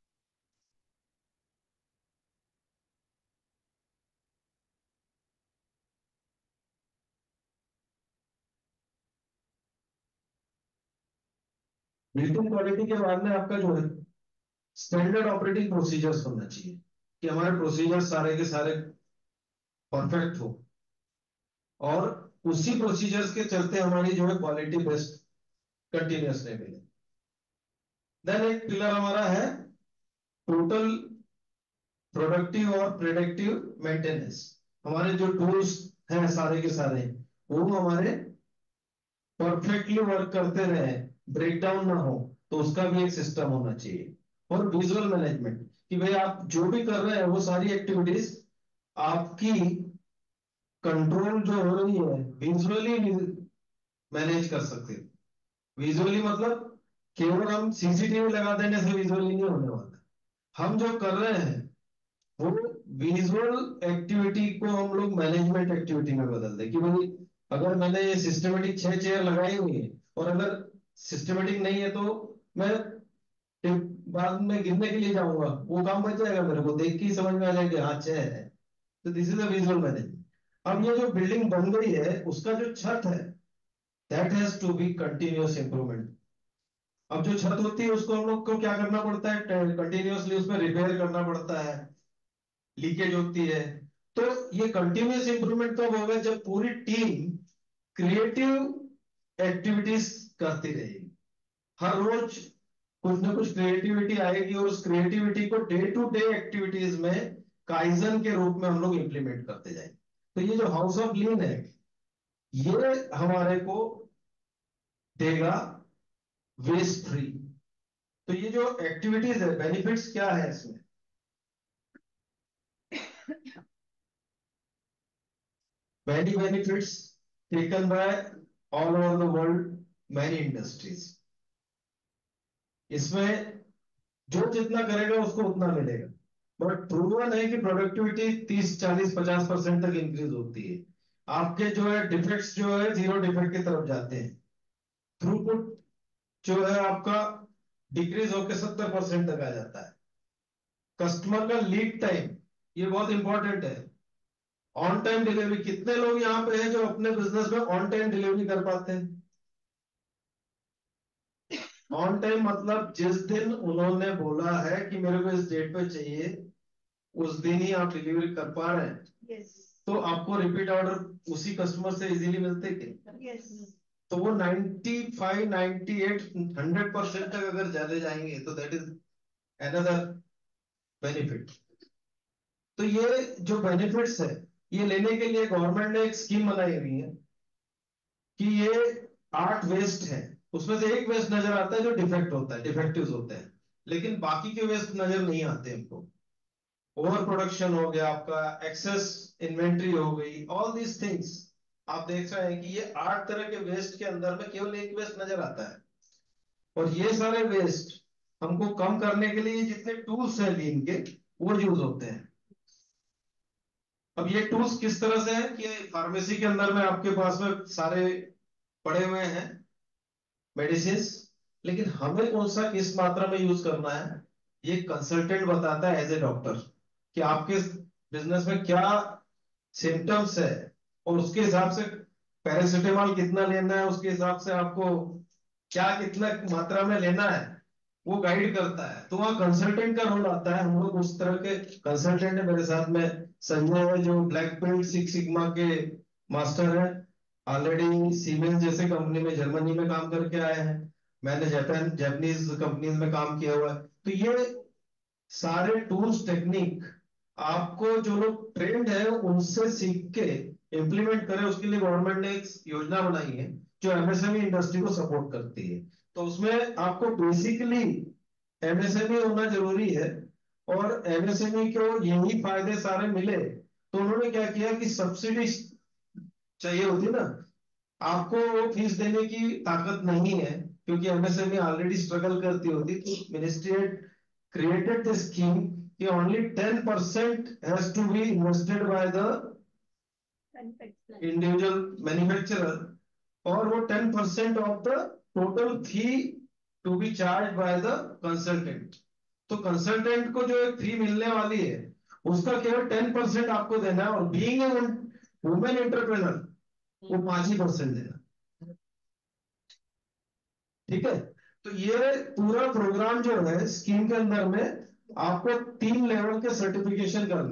built in quality के बाद में आपका जो है स्टैंडर्ड ऑपरेटिंग प्रोसीजर्स होना चाहिए कि हमारे प्रोसीजर सारे के सारे परफेक्ट हो और उसी प्रोसीजर्स के चलते हमारी जो है क्वालिटी बेस्ट कंटिन्यूअसली मिले। देन एक पिलर हमारा है टोटल प्रोडक्टिव और प्रेडिक्टिव मेंटेनेंस। हमारे जो टूल्स हैं सारे के सारे वो हमारे परफेक्टली वर्क करते रहे, ब्रेकडाउन ना हो, तो उसका भी एक सिस्टम होना चाहिए। और विजुअल मैनेजमेंट कि भाई आप जो भी कर रहे हैं वो सारी एक्टिविटीज आपकी कंट्रोल जो हो रही है विजुअली मैनेज कर सकते हैं। विजुअली मतलब केवल हम सीसीटीवी लगा देने से विजुअली नहीं होने वाला। हम जो कर रहे हैं वो विजुअल एक्टिविटी को हम लोग मैनेजमेंट एक्टिविटी में बदल दें कि भाई अगर मैंने ये सिस्टमेटिक 6 चेयर लगाई हुई है और अगर सिस्टमेटिक नहीं है तो मैं बाद में गिनने के लिए जाऊंगा, वो काम बच जाएगा, मेरे को देख के ही समझ में आ जाएगा हाँ 6 है। तो this is a visual management. अब ये जो बिल्डिंग बन गई है उसका जो छत है that has to be continuous improvement. अब जो छत होती है उसको हम लोग को क्या करना पड़ता है, कंटिन्यूअसली उसमें रिपेयर करना पड़ता है, लीकेज होती है। तो ये कंटिन्यूअस इंप्रूवमेंट कब होगा, जब पूरी टीम क्रिएटिव एक्टिविटीज करती रहेगी। हर रोज कुछ ना कुछ क्रिएटिविटी आएगी और उस क्रिएटिविटी को डे टू डे एक्टिविटीज में काइजन के रूप में हम लोग इंप्लीमेंट करते जाएंगे। तो ये जो हाउस ऑफ लीन है ये हमारे को देगा वेस्ट फ्री। तो ये जो एक्टिविटीज है, बेनिफिट्स क्या है इसमें, many benefits taken by all over the world, many industries। इसमें जो जितना करेगा उसको उतना मिलेगा, बट प्रूवन है कि प्रोडक्टिविटी 30, 40, 50% तक इंक्रीज होती है। आपके जो है डिफेक्ट्स जो है 0 डिफेक्ट की तरफ जाते हैं। थ्रूपुट जो है आपका डिक्रीज होकर 70% तक आ जाता है। कस्टमर का लीड टाइम ये बहुत इंपॉर्टेंट है। ऑन टाइम डिलीवरी, कितने लोग यहाँ पे हैं जो अपने बिजनेस में ऑन टाइम डिलीवरी कर पाते हैं? ऑन टाइम मतलब जिस दिन उन्होंने बोला है कि मेरे को इस डेट पे चाहिए उस दिन ही आप डिलीवरी कर पा रहे हैं। Yes. तो आपको रिपीट ऑर्डर उसी कस्टमर से इजीली मिलते क्या? Yes. तो वो 95, 98, 100% तक अगर ज्यादा जाएंगे तो दैट इज अनदर बेनिफिट। तो ये जो बेनिफिट्स है ये लेने के लिए गवर्नमेंट ने एक स्कीम बनाई हुई है कि ये 8 वेस्ट है, उसमें से एक वेस्ट नजर आता है जो डिफेक्ट होता है, डिफेक्टिव्स होते हैं, लेकिन बाकी के वेस्ट नजर नहीं आते हमको। ओवर प्रोडक्शन हो गया आपका, एक्सेस इन्वेंट्री हो गई, ऑल दीज थिंग्स आप देख रहे हैं कि ये 8 तरह के वेस्ट के अंदर में केवल एक वेस्ट नजर आता है। और ये सारे वेस्ट हमको कम करने के लिए जितने टूल्स हैं लीन के वो यूज होते हैं। अब ये टूल्स किस तरह से है कि फार्मेसी के अंदर में आपके पास में सारे पड़े हुए हैं मेडिसिन, लेकिन हमें कौन सा किस मात्रा में यूज करना है ये कंसल्टेंट बताता है एज ए डॉक्टर कि आपके बिजनेस में क्या सिम्टम्स है और उसके हिसाब से पैरासिटामोल कितना लेना है, उसके हिसाब से आपको क्या कितना मात्रा में लेना है वो गाइड करता है। तो वहाँ कंसल्टेंट का रोल आता है। हम लोग उस तरह के कंसल्टेंट है, मेरे साथ में संजय है जो ब्लैक बेल्ट 6 सिग्मा के मास्टर है, ऑलरेडी सीमेंस जैसे कंपनी में जर्मनी में काम करके आए हैं। मैंने जापानीज कंपनीज में काम किया हुआ है। तो ये सारे टूल्स टेक्निक आपको जो लोग ट्रेंड है उनसे सीख के इम्प्लीमेंट करें, उसके लिए गवर्नमेंट ने एक योजना बनाई है जो एमएसएमई इंडस्ट्री को सपोर्ट करती है। तो उसमें आपको बेसिकली एमएसएमई होना जरूरी है और एमएसएमई को यही फायदे सारे मिले। तो उन्होंने क्या किया कि सब्सिडी चाहिए होती ना, आपको वो फीस देने की ताकत नहीं है क्योंकि एमएसएमई ऑलरेडी स्ट्रगल करती होती। तो मिनिस्ट्री created this scheme कि only 10% has to be invested by the individual manufacturer और वो 10% of the total fee to be charged by the consultant। तो कंसल्टेंट को जो एक फी मिलने वाली है उसका केवल 10% आपको देना है और बीइंग ए वुमेन एंटरप्रेन्योर वो 5% देना। ठीक है, तो ये पूरा प्रोग्राम जो है स्कीम के अंदर में आपको 3 लेवल के सर्टिफिकेशन करने।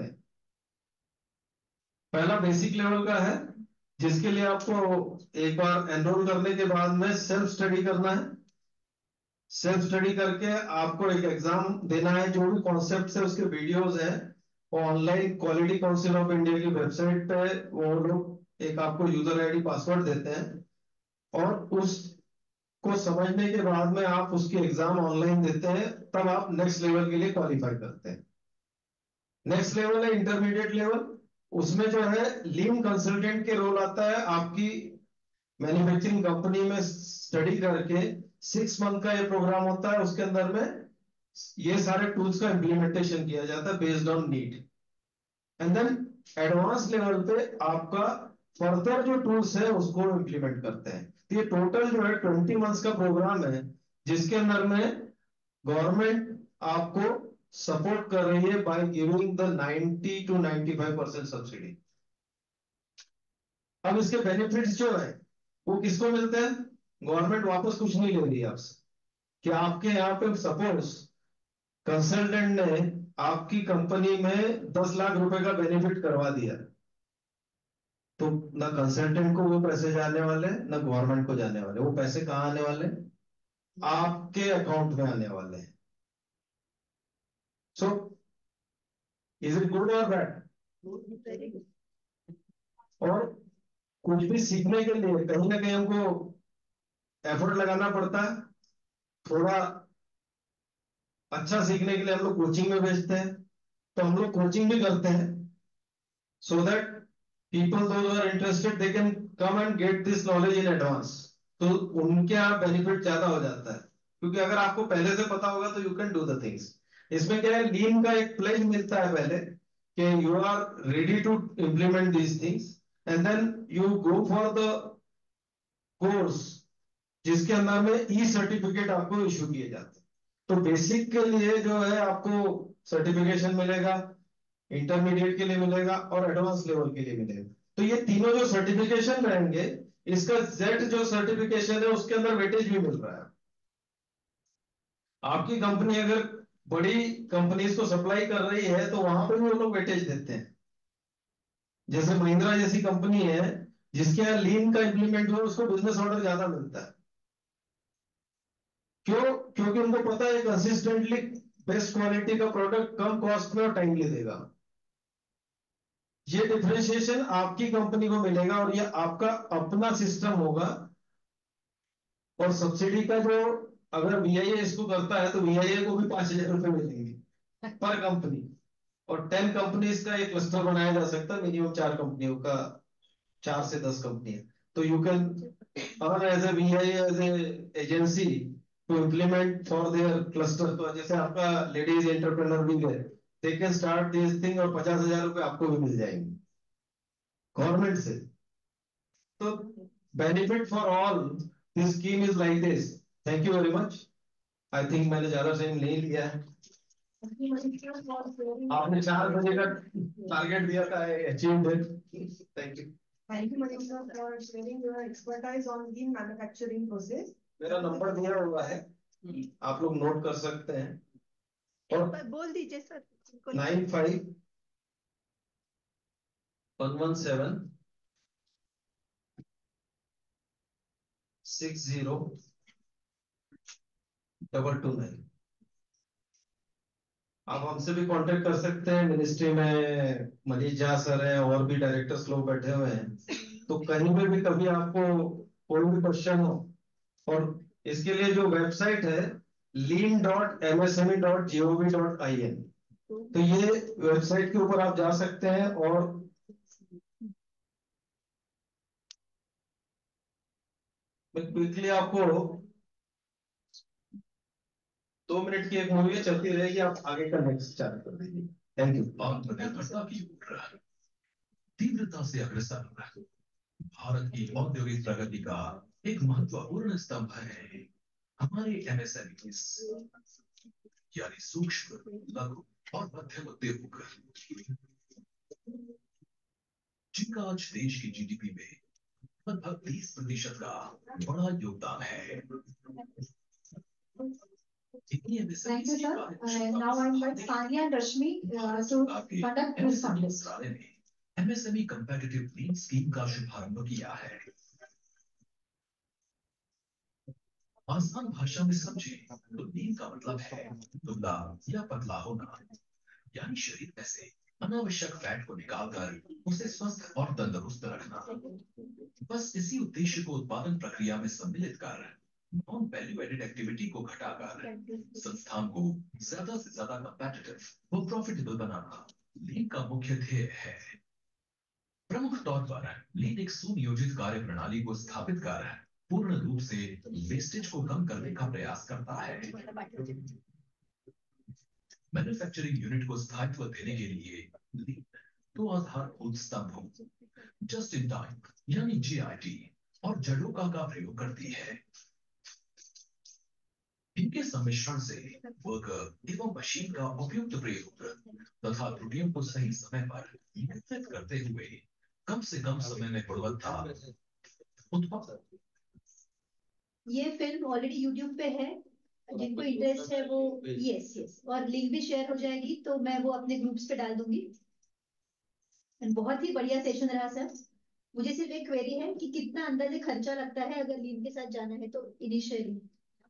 पहला बेसिक लेवल का है जिसके लिए आपको एक बार एनरोल करने के बाद में सेल्फ स्टडी करना है। सेल्फ स्टडी करके आपको एक एग्जाम देना है, जो भी कॉन्सेप्ट है उसके वीडियोस हैं वो online quality council of India की वेबसाइट पे वो लोग एक आपको यूजर आईडी पासवर्ड देते हैं और उस को समझने के बाद में आप उसकी एग्जाम ऑनलाइन देते हैं, तब आप नेक्स्ट लेवल के लिए क्वालिफाई करते हैं। नेक्स्ट लेवल है इंटरमीडिएट लेवल, उसमें जो है लीन कंसल्टेंट के रोल आता है। आपकी मैन्युफैक्चरिंग कंपनी में स्टडी करके 6 मंथ का ये प्रोग्राम होता है, उसके अंदर में ये सारे टूल्स का इम्प्लीमेंटेशन किया जाता है based on need. And then advance level पे आपका फर्दर जो टूल्स है उसको इम्प्लीमेंट करते हैं। तो ये टोटल जो है 20 मंथ्स का प्रोग्राम है जिसके अंदर में गवर्नमेंट आपको सपोर्ट कर रही है by giving the 90 to 95% subsidy. अब इसके बेनिफिट्स जो है वो किसको मिलते हैं? गवर्नमेंट वापस कुछ नहीं ले रही है आपसे, कि आपके यहाँ पे सपोज कंसल्टेंट ने आपकी कंपनी में 10 लाख रुपए का बेनिफिट करवा दिया, तो ना कंसल्टेंट को वो पैसे जाने वाले, ना गवर्नमेंट को जाने वाले। वो पैसे कहाँ आने वाले? आपके अकाउंट में आने वाले हैं। सो इज इट गुड और बैड? Very good. और कुछ भी सीखने के लिए कहीं ना कहीं हमको एफर्ट लगाना पड़ता है। थोड़ा अच्छा सीखने के लिए हम लोग कोचिंग में भेजते हैं, तो हम लोग कोचिंग भी करते हैं, so that people those who are interested they can come and get this knowledge in advance। तो उनके यहाँ बेनिफिट ज्यादा हो जाता है, क्योंकि अगर आपको पहले से पता होगा तो you can do the things. इसमें क्या है, लीन का एक प्लेज मिलता है पहले कि you are ready to implement these things, and then you go for the course जिसके अंदर में ई सर्टिफिकेट आपको इशू किए जाते हैं। तो बेसिक के लिए जो है आपको सर्टिफिकेशन मिलेगा, इंटरमीडिएट के लिए मिलेगा और एडवांस लेवल के लिए मिलेगा। तो ये तीनों जो सर्टिफिकेशन रहेंगे, इसका जेड जो सर्टिफिकेशन है उसके अंदर वेटेज भी मिल रहा है। आपकी कंपनी अगर बड़ी कंपनीज को सप्लाई कर रही है तो वहां पर भी वो लोग वेटेज देते हैं। जैसे महिंद्रा जैसी कंपनी है जिसके यहाँ लीन का इंप्लीमेंट हुआ, उसको बिजनेस ऑर्डर ज्यादा मिलता है। क्यों? क्योंकि उनको पता है कंसिस्टेंटली बेस्ट क्वालिटी का प्रोडक्ट कम कॉस्ट में और टाइमली देगा। ये डिफरेंशिएशन आपकी कंपनी को मिलेगा और ये आपका अपना सिस्टम होगा। और सब्सिडी का जो, अगर VIA इसको करता है तो VIA को भी 5,000 रुपए मिलेंगे पर कंपनी, और 10 कंपनीज का एक क्लस्टर बनाया जा सकता है, मिनिमम 4 कंपनियों का, 4 से 10 कंपनियां। तो you can earn as a VIA as a agency to implement for their cluster. तो जैसे आपका लेडीज एंटरप्रेन्योर भी है, they can start this thing और 50,000 रुपए आपको भी मिल जाएंगे गवर्नमेंट से। तो benefit for all, this scheme is like this. Thank you very much. I think मैंने ज्यादा टाइम नहीं लिया है। आपने 4 बजे का टारगेट दिया था, achieved it. Thank you. Thank you, Manish sir, for sharing your expertise on lean manufacturing process. मेरा नंबर दिया हुआ है, आप लोग नोट कर सकते हैं। और बोल दीजिए सर। 95 117 60 229। आप हमसे भी कांटेक्ट कर सकते हैं। मिनिस्ट्री में मनीष झा सर है और भी डायरेक्टर्स लोग बैठे हुए हैं, तो कहीं पे भी कभी आपको कोई भी क्वेश्चन हो। और इसके लिए जो वेबसाइट है lean.msme.gov.in, तो ये वेबसाइट के ऊपर आप जा सकते हैं। और मैं क्विकली आपको 2 मिनट की एक मूवी चलती रहेगी, आप आगे का नेक्स्ट चार्ट कर दीजिए। Thank you. आत्मनिर्भरता की ओर तीव्रता से अग्रसर भारत की औद्योगिक प्रगति का एक महत्वपूर्ण स्तंभ है हमारे MSMEs, यानी सूक्ष्म, लघु और मध्यम उद्योग, जिनका आज देश की GDP में लगभग 30% का बड़ा योगदान है। Thank you, sir. Now I invite Sania and Rashmi to conduct this conference. MSME competitive lean scheme का शुभारंभ किया है। आसान भाषा में समझे तो लीन का मतलब है दुबला या पतला होना, यानी शरीर में से अनावश्यक फैट को निकालकर उसे स्वस्थ और तंदुरुस्त रखना। बस इसी उद्देश्य को उत्पादन प्रक्रिया में सम्मिलित कर नॉन वैल्यू एडेड एक्टिविटी को घटाकर संस्थान को ज्यादा से ज्यादा कंपेटिटिव व प्रॉफिटेबल बनाना लीन का मुख्य ध्येय है। प्रमुख तौर पर लीन एक सुनियोजित कार्य प्रणाली को स्थापित कर पूर्ण रूप से वेस्टेज को कम करने का प्रयास करता है। मैन्युफैक्चरिंग यूनिट को स्थायित्व देने के लिए लीन 2 आधारभूत स्तंभों जस्ट इन टाइम यानी JIT और जडोका का प्रयोग करती है। इनके सम्मिश्रण से वर्कर एवं मशीन का उपयुक्त प्रयोग तथा त्रुटियों को सही समय पर नियंत्रित करते हुए कम से कम समय में गुणवत्ता उत्पादन। ये फिल्म ऑलरेडी यूट्यूब पे है, जिनको इंटरेस्ट है वो यस और लिंक भी शेयर हो जाएगी, तो मैं वो अपने ग्रुप्स पे डाल दूंगी। बहुत ही बढ़िया सेशन रहा सर। मुझे सिर्फ एक क्वेरी है कि कितना अंदाजे खर्चा लगता है अगर लीन के साथ जाना है तो इनिशियली।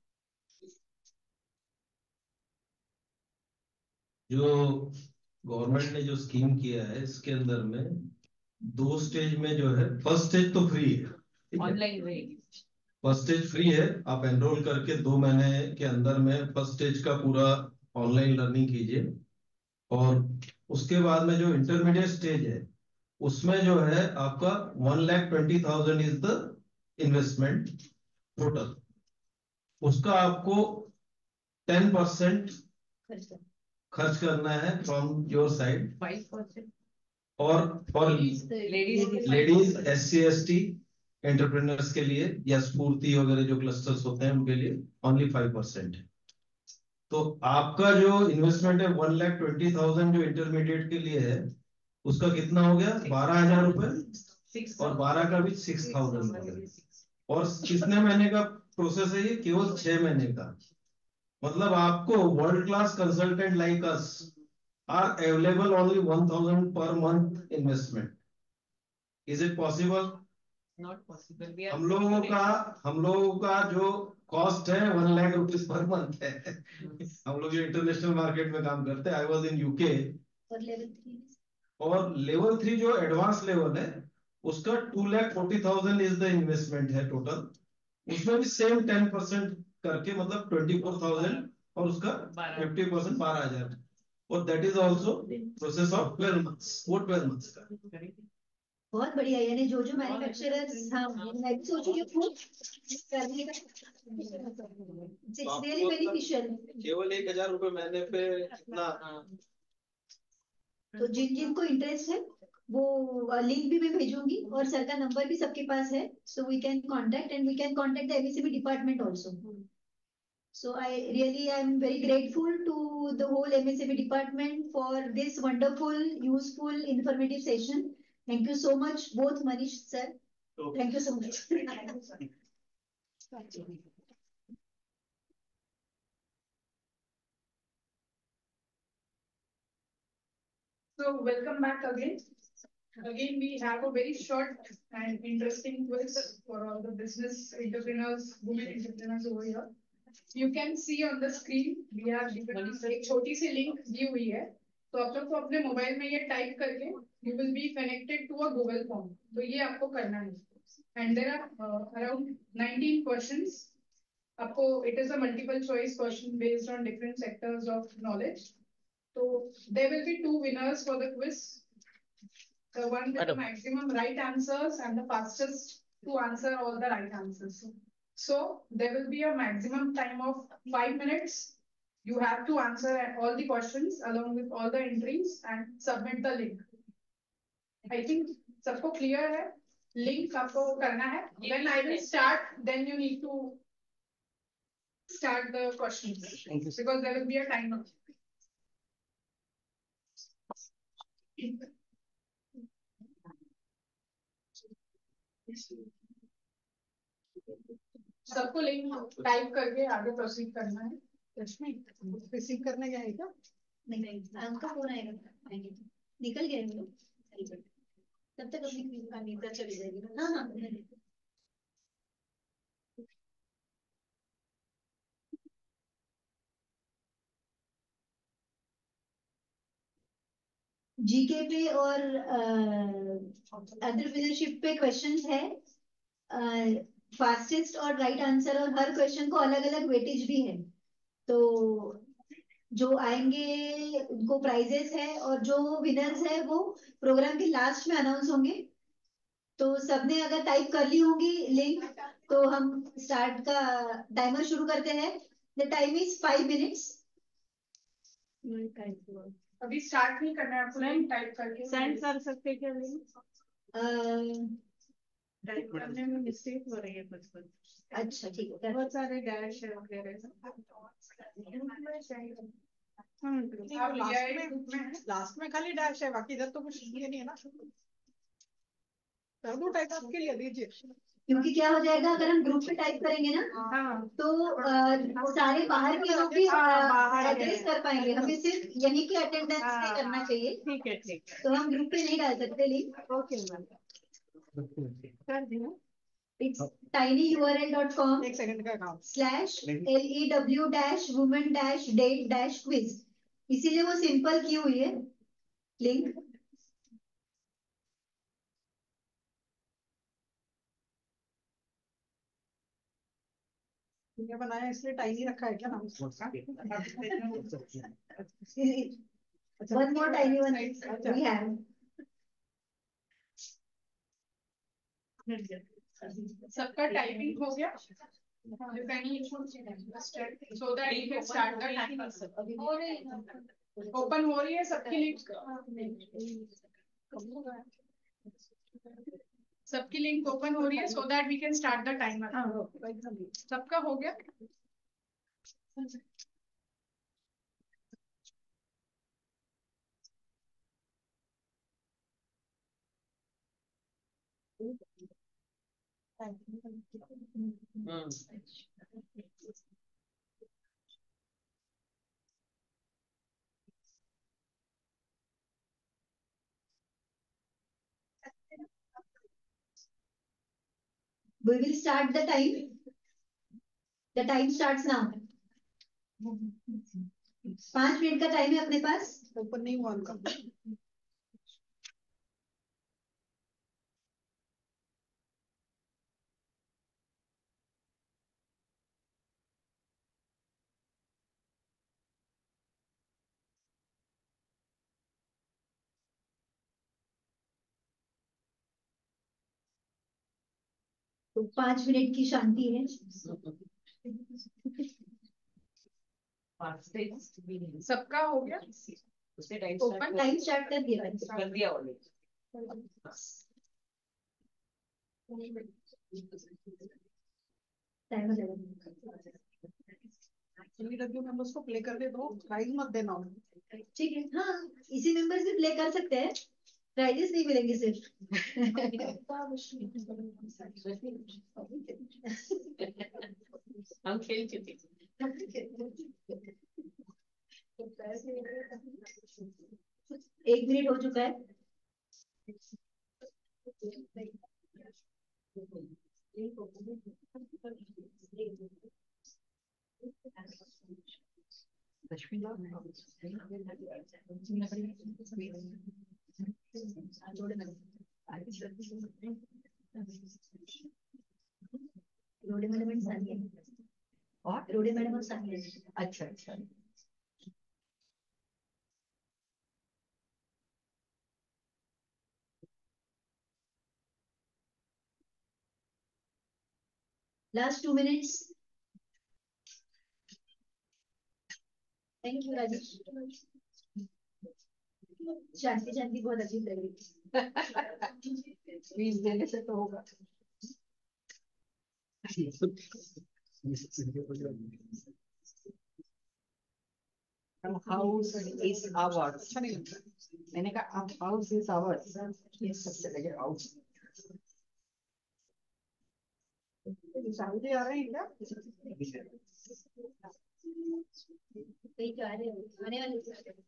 जो गवर्नमेंट ने जो स्कीम किया है इसके अंदर में 2 स्टेज में जो है, फर्स्ट स्टेज तो फ्री है, ऑनलाइन रहेगी। फर्स्ट स्टेज फ्री है, आप एनरोल करके 2 महीने के अंदर में फर्स्ट स्टेज का पूरा ऑनलाइन लर्निंग कीजिए। और उसके बाद में जो इंटरमीडिएट स्टेज है उसमें जो है आपका 1,20,000 इज द इन्वेस्टमेंट टोटल। उसका आपको 10% खर्च करना है फ्रॉम योर साइड। 5%। और फॉर लेडीज SC/ST एंटरप्रेन्योर्स के लिए या स्फूर्ति वगैरह जो क्लस्टर्स होते हैं उनके लिए ओनली 5% है। तो आपका जो इन्वेस्टमेंट है 1,20,000 जो इंटरमीडिएट के लिए है उसका कितना हो गया? 12,000 रुपए, और 12 का भी 6,000 हो गया। और कितने महीने का प्रोसेस है ये? केवल 6 महीने का। मतलब आपको world class consultant like us are available only 1,000 per month investment. Is it possible? Not possible. हम लोगों का जो कॉस्ट है 1 लाख रुपीज पर मंथ है। हम लोग जो इंटरनेशनल मार्केट में काम करते हैं, आई वॉज इन UK। और लेवल 3 जो एडवांस लेवल है उसका 2,40,000 इज द इन्वेस्टमेंट है टोटल। उसमें भी सेम 10% करके, मतलब 24,000 और उसका 50% 12,000। और that is also process of 12 months. वो 12 मंथ्स का। बहुत बढ़िया। यानी जो मैन्युफैक्चरर्स, हाँ मैं भी सोच रही हूँ करने का, इट्स रियली बेनिफिशियल। केवल 1,000 रुपए महीने पे इतना। तो जिन को इंटरेस्ट है वो लिंक भी मैं भेजूंगी और सर का नंबर भी सबके पास है, so we can contact and we can contact the MSME department also. So I am very grateful to the whole MSME department for this wonderful, useful, informative session. Thank you so much, both Manish sir. Thank you so much. So welcome back again. Again, we have a very short and interesting quiz for all the business entrepreneurs, women entrepreneurs over here. You can see on the screen we have given एक छोटी सी link दी हुई है, तो आप लोग को अपने mobile में ये टाइप करके you will be connected to a Google form. तो ये आपको करना है. And there are around 19 questions. आपको it is a multiple choice question based on different sectors of knowledge. So there will be 2 winners for the quiz. The one with the maximum right answers and the fastest to answer all the right answers. So there will be a maximum time of 5 minutes. You have to answer all the questions along with all the entries and submit the link. I think सबको clear है? Link आपको करना है. When I will start, then you need to start the questions because there will be a timer. सबको link type करके आगे proceed करना है। रिसीव करने गया है क्या? नहीं, उनका फोन आएगा, निकल गए हम लोग, तब तक अपनी नींद चली जाएगी। हाँ। GK पे और एंटरप्रेन्योरशिप पे क्वेश्चंस है, फास्टेस्ट और राइट आंसर, और हर क्वेश्चन को अलग अलग वेटेज भी है। तो जो आएंगे उनको प्राइजेस है, और जो विनर्स है वो प्रोग्राम के लास्ट में अनाउंस होंगे। तो सबने अगर टाइप कर ली होंगी लिंक, तो हम स्टार्ट का टाइमर शुरू करते हैं। The time is 5 minutes. अभी स्टार्ट नहीं करना है आपको, लिंक टाइप करके सेंड कर सकते क्या लिंक? टाइप करने में मिस्टेक हो रही है कुछ। अच्छा ठीक है, बहुत सारे डैश है वगैरह। लास्ट में खाली डैश है, बाकी इधर तो कुछ ये नहीं है ना। कर दो टाइप आपके लिए, दीजिए। क्योंकि क्या हो जाएगा अगर हम ग्रुप पे टाइप करेंगे ना, हाँ तो सारे बाहर के लोग भी बाहर के। एड्रेस कर पाएंगे, हमें सिर्फ यहीं की अटेंडेंस पे करना चाहिए। ठीक है ठीक है, तो हम ग्रुप पे नहीं डाल सकते लिंक। ओके मैम कर दिया। It's tinyurl.com एक सेकंड का काम। /lew-women-date-quiz, इसीलिए वो सिंपल की हुई है लिंक। ये बनाया इसलिए टाइनी रखा है क्या नाम? One more tiny one we have. सबका टाइपिंग हो गया? If any issues, so that we can start the timer. Open हो रही है सबकी लिंक? सबकी लिंक ओपन हो रही है, so that we can start the timer. सबका हो गया? We will start the time. The time starts now. 5 minute का टाइम है अपने पास। ओपन नहीं हुआ उनका। तो 5 मिनट की शांति है। सबका हो गया? ओपन टाइम स्टार्ट कर दिया मेंबर्स को प्ले कर दे दो, प्राइज मत देना। ठीक है, हाँ इसी मेंबर से प्ले कर सकते हैं, प्राइजेस नहीं मिलेंगे सिर्फ। हम खेल चुके। 1 मिनट हो चुका है। रोडे मैडम और सानिया, और रोडे मैडम और सानिया। अच्छा अच्छा। Last 2 minutes. Thank you Rajesh. शांति शांति बहुत अजीब लग रही है। फीस देने से तो होगा। House is ours. मैंने कहा house is ours. ये सबसे लगे house. सऊदी आ रहे हैं क्या? कहीं तो आ रहे हो, आने वाले।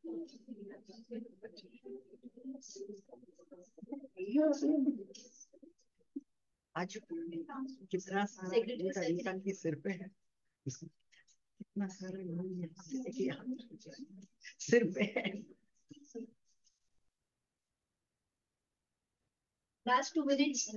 आज कितना सारा इंसान के सिर पे है, कितना सारा सिर पे है। Last 2 minutes.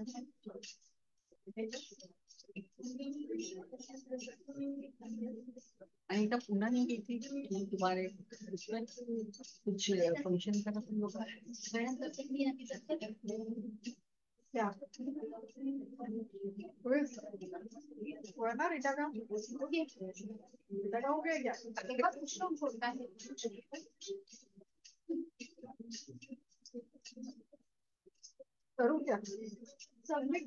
अनीता पूना नहीं गई थी तुम्हारे उसमें कुछ फंक्शन था तुम लोग का? मैडम तब तक नहीं आती, तब तक क्या हुआ ना रीटा का? रीटा का हो गया क्या? एक बार पूछ लो उनको। करूँ क्या? सबमिट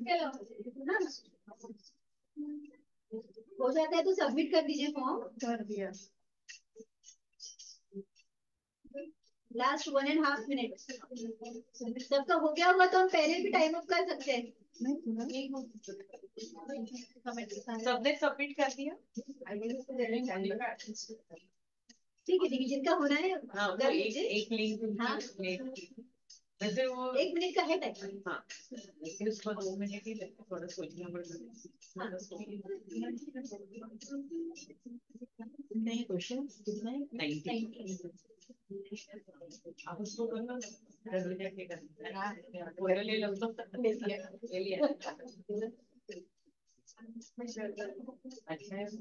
हो जाता है तो सबमिट कर दीजिए फॉर्म। कर दिया। लास्ट 1.5 मिनट सबका हो गया होगा तो हम पहले भी टाइम अप कर सकते हैं। सबने सबमिट कर दिया। ठीक है जिनका होना है हाँ वो एक लिंक। हाँ वैसे वो 1 मिनट का है टाइम। हाँ लेकिन उसको 2 मिनट ही लगते, थोड़ा सोचना पड़ता है। नहीं क्वेश्चन कितना है? 90 आप उसको करना जाके करना वो ले लो तो ले लिया अच्छा है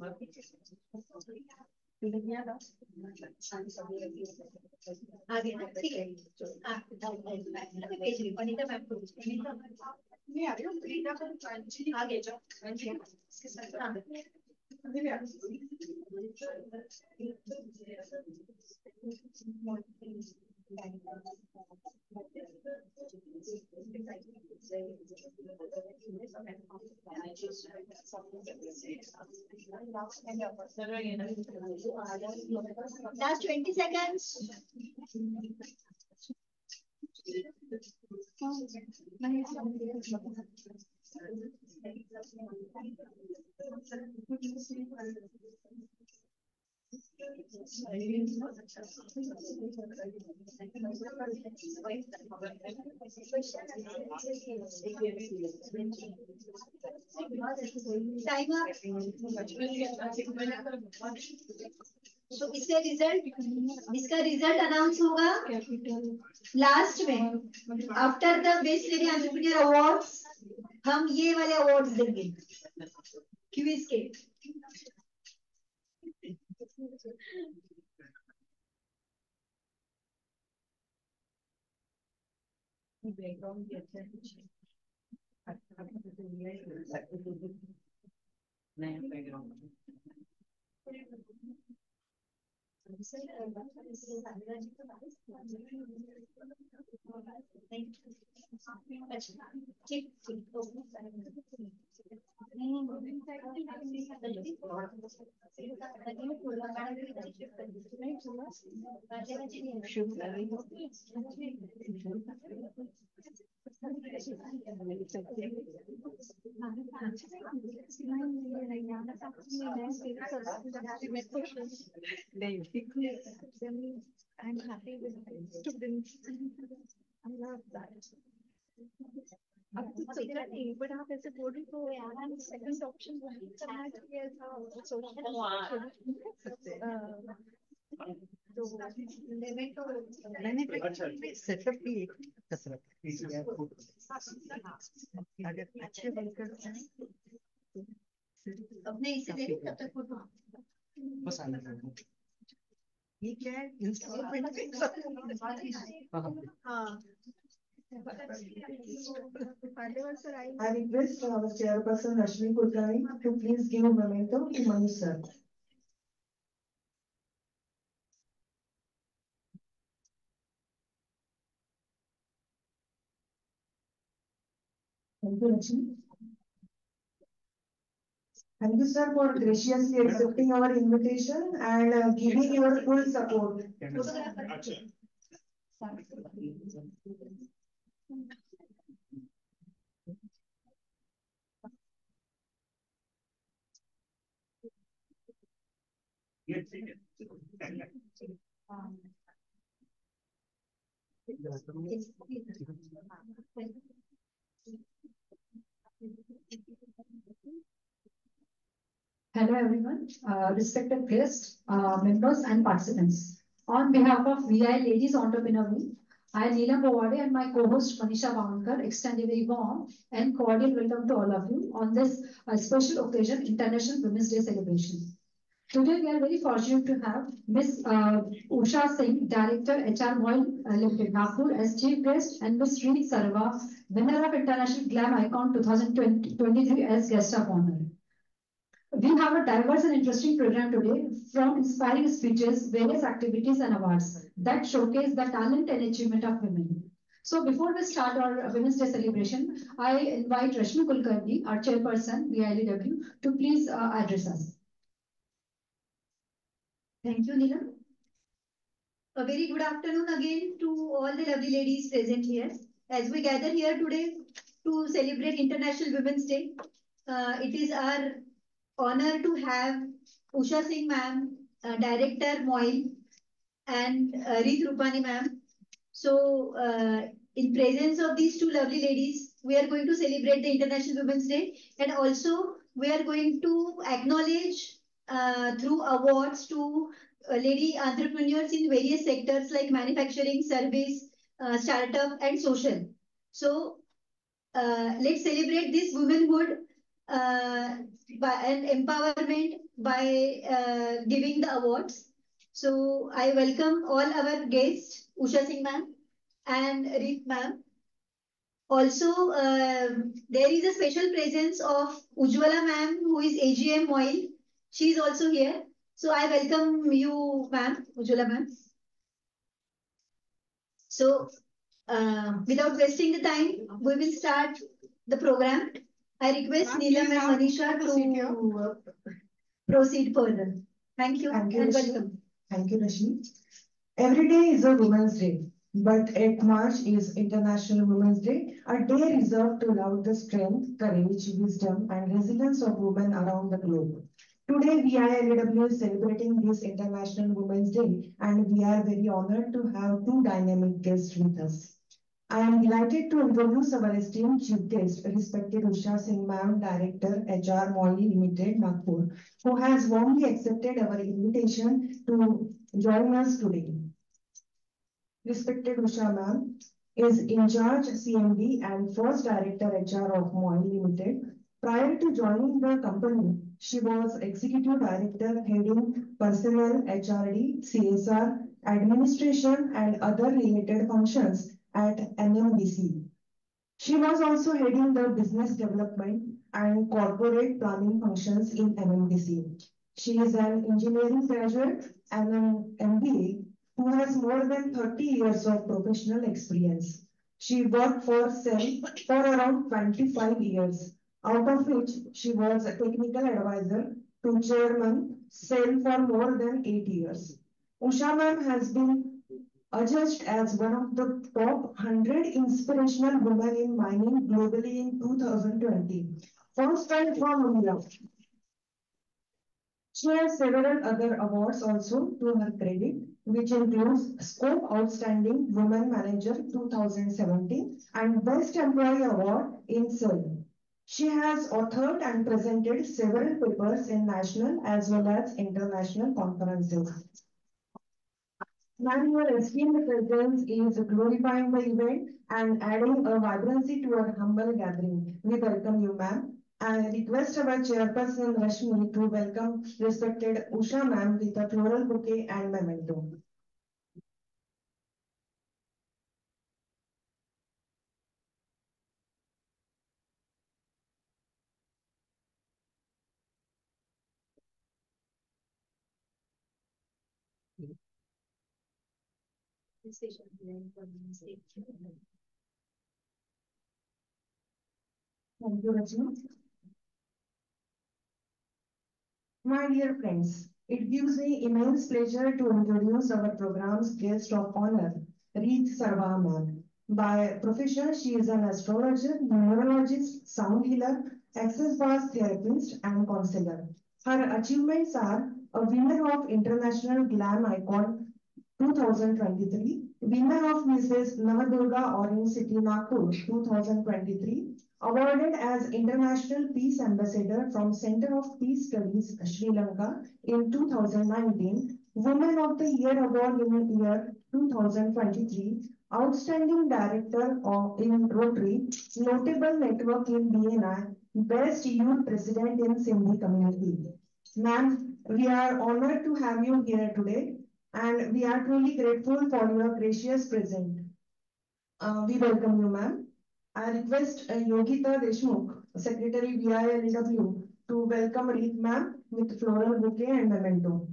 आगे ठीक है भेज रही अनीता मैम को नहीं आ रही हूँ प्रीता पर आगे जाओ इसके साथ हाँ Last 20 seconds. Timer. तो इसका रिजल्ट अनाउंस होगा लास्ट में after the best lady entrepreneur awards. हम ये वाले अवार्ड्स देंगे क्विज के। बैकग्राउंड भी अच्छा है नया बैकग्राउंड ठीक I'm happy with my students. I love that. अब कुछ सोचा नहीं बट आप ऐसे बोल रही तो यार सेकंड ऑप्शन करना चाहिए था तो मैंने सेटअप की एक कसरत अगर अच्छे बनकर अपने इसे देख तब तक फोटो बस आने ये क्या है इंस्ट्रूमेंट। हाँ I request our chairperson Rashmi Kulkarni to please give a memento to Manish sir. Thank you, Rashmi. Thank you, sir, for graciously accepting our invitation and giving your full support. Hello everyone, respected guests, members and participants. On behalf of VI Ladies Entrepreneur Week, I, Neelam Bawade, and my co-host Manisha Bavankar extend a very warm and cordial welcome to all of you on this special occasion, International Women's Day celebration. Today we are very fortunate to have Ms. Usha Singh, Director HR Moil Limited, Nagpur as chief guest, and Ms. Srini Sarva, winner of International Glam Icon 2023 as guest of honor. We have a diverse and interesting program today, from inspiring speeches, various activities and awards that showcase the talent and achievement of women. So before we start our Women's Day celebration, I invite Rashmi Kulkarni, our chairperson, VILEW, to please address us. Thank you, Neelam. A very good afternoon again to all the lovely ladies present here. As we gather here today to celebrate International Women's Day, it is our honor to have Usha Singh ma'am, Director MOIL, and Reet Rupani ma'am. So, in presence of these two lovely ladies, we are going to celebrate the International Women's Day, and also we are going to acknowledge through awards to lady entrepreneurs in various sectors like manufacturing, service, startup, and social. So, let's celebrate this womanhood and empowerment by giving the awards. So I welcome all our guests, Usha Singh ma'am and Reet ma'am. Also, there is a special presence of Ujwala ma'am, who is AGM MOIL. She is also here. So I welcome you, ma'am, Ujwala ma'am. So, without wasting the time, we will start the program. I request Neelam and Manisha to proceed further. Thank you, and welcome. Thank you, Rashmi. Every day is a Women's Day, but 8th March is International Women's Day, a day reserved to laud the strength, courage, wisdom, and resilience of women around the globe. Today, VILEW is celebrating this International Women's Day, and we are very honored to have two dynamic guests with us. I am delighted to introduce our esteemed chief guest, respected Usha Singh ma'am, Director, HR MOIL Limited, Nagpur, who has warmly accepted our invitation to join us today. Respected Usha ma'am is in charge CMD and first Director HR of MOIL Limited. Prior to joining the company, she was Executive Director heading Personnel, HRD, CSR, Administration, and other related functions at NMDC. She was also heading the business development and corporate planning functions in NMDC. She is an engineering graduate and an MBA who has more than 30 years of professional experience. She worked for SEL for around 25 years, out of which she was a technical advisor to Chairman SEL for more than 8 years. Usha ma'am has been adjudged as one of the top 100 inspirational women in mining globally in 2020. First time from India. She has several other awards also to her credit, which includes Scope Outstanding Women Manager 2017 and Best Employee Award in SEL. She has authored and presented several papers in national as well as international conferences. Ma'am, your esteemed presence is glorifying the event and adding a vibrancy to our humble gathering. We welcome you, ma'am. I request our chairperson Rashmi to welcome respected Usha ma'am with a floral bouquet and memento. Thank you, Rashmi. My dear friends, it gives me immense pleasure to introduce our program's guest of honor, Reet Sarwar ma'am. By profession, she is an astrologer, numerologist, sound healer, access bars therapist, and counselor. Her achievements are a winner of International Glam Icon 2023, winner of Mrs. Navadurga Orange City Nagpur 2023, awarded as International Peace Ambassador from Center of Peace Studies, Sri Lanka in 2019, Women of the Year Award in the year 2023, Outstanding Director in Rotary, Notable Network in BNI, Best Youth President in Sindhi Community. Ma'am, we are honored to have you here today, and we are truly grateful for your gracious presence. We welcome you, ma'am. I request Yogita Deshmukh, Secretary VILEW, to welcome Reet ma'am with floral bouquet and memento.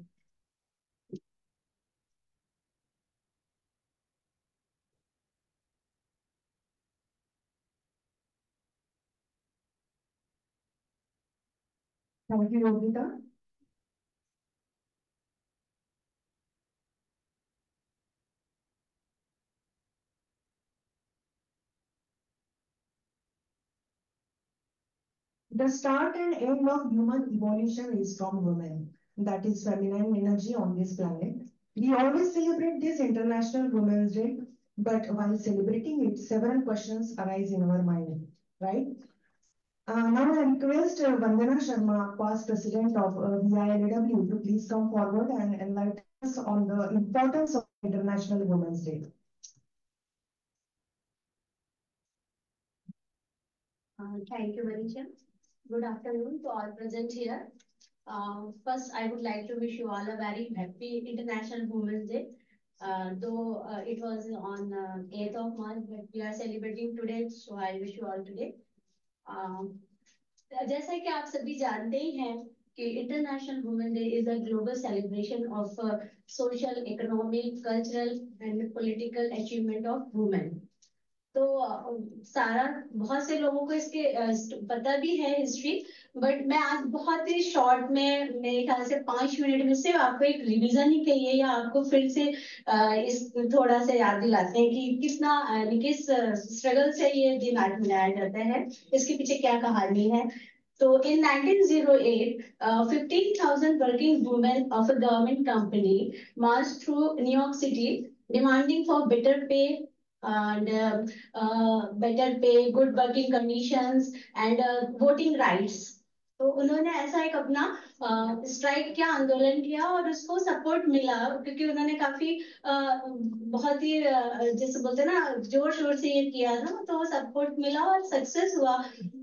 Thank you, Yogita. The start and end of human evolution is from women, that is feminine energy on this planet. We always celebrate this International Women's Day, but while celebrating it, several questions arise in our mind, right? Now I request Vandana Sharma, past president of VILAW, to please come forward and enlighten us on the importance of International Women's Day. Thank you, Manisha. Good afternoon to all present here. First, I would like to wish you all a very happy International Women's Day. Though it was on 8th of March, but we are celebrating today, so I wish you all today. जैसा कि आप सभी जानते ही हैं कि international women day is a global celebration of social, economic, cultural and political achievement of women. तो सारा बहुत से लोगों को इसके पता भी है हिस्ट्री, बट मैं आज बहुत ही शॉर्ट में, मेरे ख्याल से 5 मिनट में सिर्फ आपको एक रिवीजन ही कहिए या आपको फिर से इस थोड़ा सा याद दिलाते हैं कि कितना किस स्ट्रगल से ये दिन आज मनाया जाता है, इसके पीछे क्या कहानी है। तो in 1908, 15,000 working women of a government company marched through New York City demanding for better pay and better pay, good working conditions and voting rights. तो उन्होंने ऐसा एक अपना स्ट्राइक किया, आंदोलन किया और उसको सपोर्ट मिला क्योंकि उन्होंने काफी बहुत ही जैसे बोलते हैं ना जोर शोर से ये किया ना, तो सपोर्ट मिला और सक्सेस हुआ।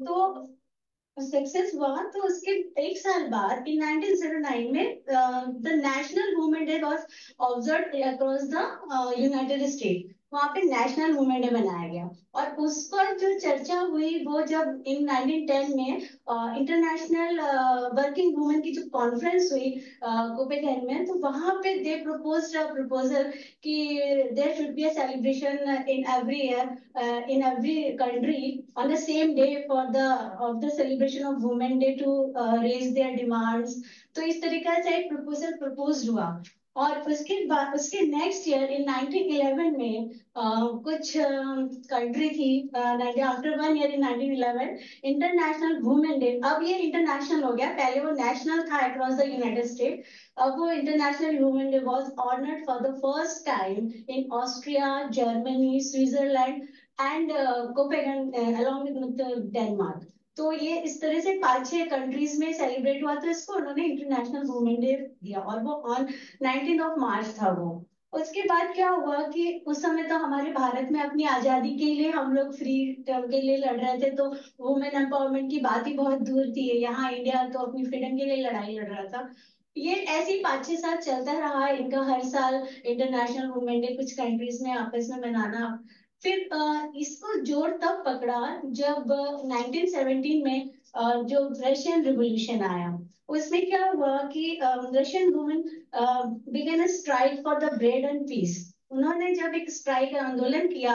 तो उसके एक साल बाद in 1909 में the national women day was observed across the United State. वहां पे नेशनल वुमेन डे मनाया गया और उस पर जो चर्चा हुई वो जब इन 1910 में इंटरनेशनल वर्किंग वुमेन की जो कॉन्फ्रेंस हुई कोपेनहेगन में, तो वहां पे दे प्रपोज्ड अ प्रपोजल कि there should be a celebration in every year in every country on the same day for the celebration of women day to raise their demands. तो इस तरीके से एक प्रपोजल प्रपोज हुआ और उसके बाद उसके नेक्स्ट ईयर इन 1911 में कुछ कंट्री थी after 1 year in 1911 international women day. अब ये इंटरनेशनल हो गया, पहले वो नेशनल था अक्रॉस द यूनाइटेड स्टेट, अब वो international women day was honoured for the first time in Austria, Germany, Switzerland and Copenhagen along with Denmark. तो ये इस तरह से 5-6 कंट्रीज में सेलिब्रेट हुआ, तो इसको उन्होंने इंटरनेशनल वुमेन डे दिया और वो ऑन 19 ऑफ मार्च था वो। उसके बाद क्या हुआ कि उस समय तो हमारे भारत में अपनी आजादी के लिए हम लोग फ्री के लिए लड़ रहे थे, तो वुमेन एम्पावरमेंट की बात ही बहुत दूर थी। यहाँ इंडिया तो अपनी फ्रीडम के लिए लड़ाई लड़ रहा था। ये ऐसे ही 5-6 साल चलता रहा इनका, हर साल इंटरनेशनल वुमेन डे कुछ कंट्रीज में आपस में मनाना। फिर इसको जोर तब पकड़ा जब 1917 में जो रशियन रिवॉल्यूशन आया, उसमें क्या हुआ कि Russian women began a strike for the bread and peace. उन्होंने जब एक स्ट्राइक आंदोलन किया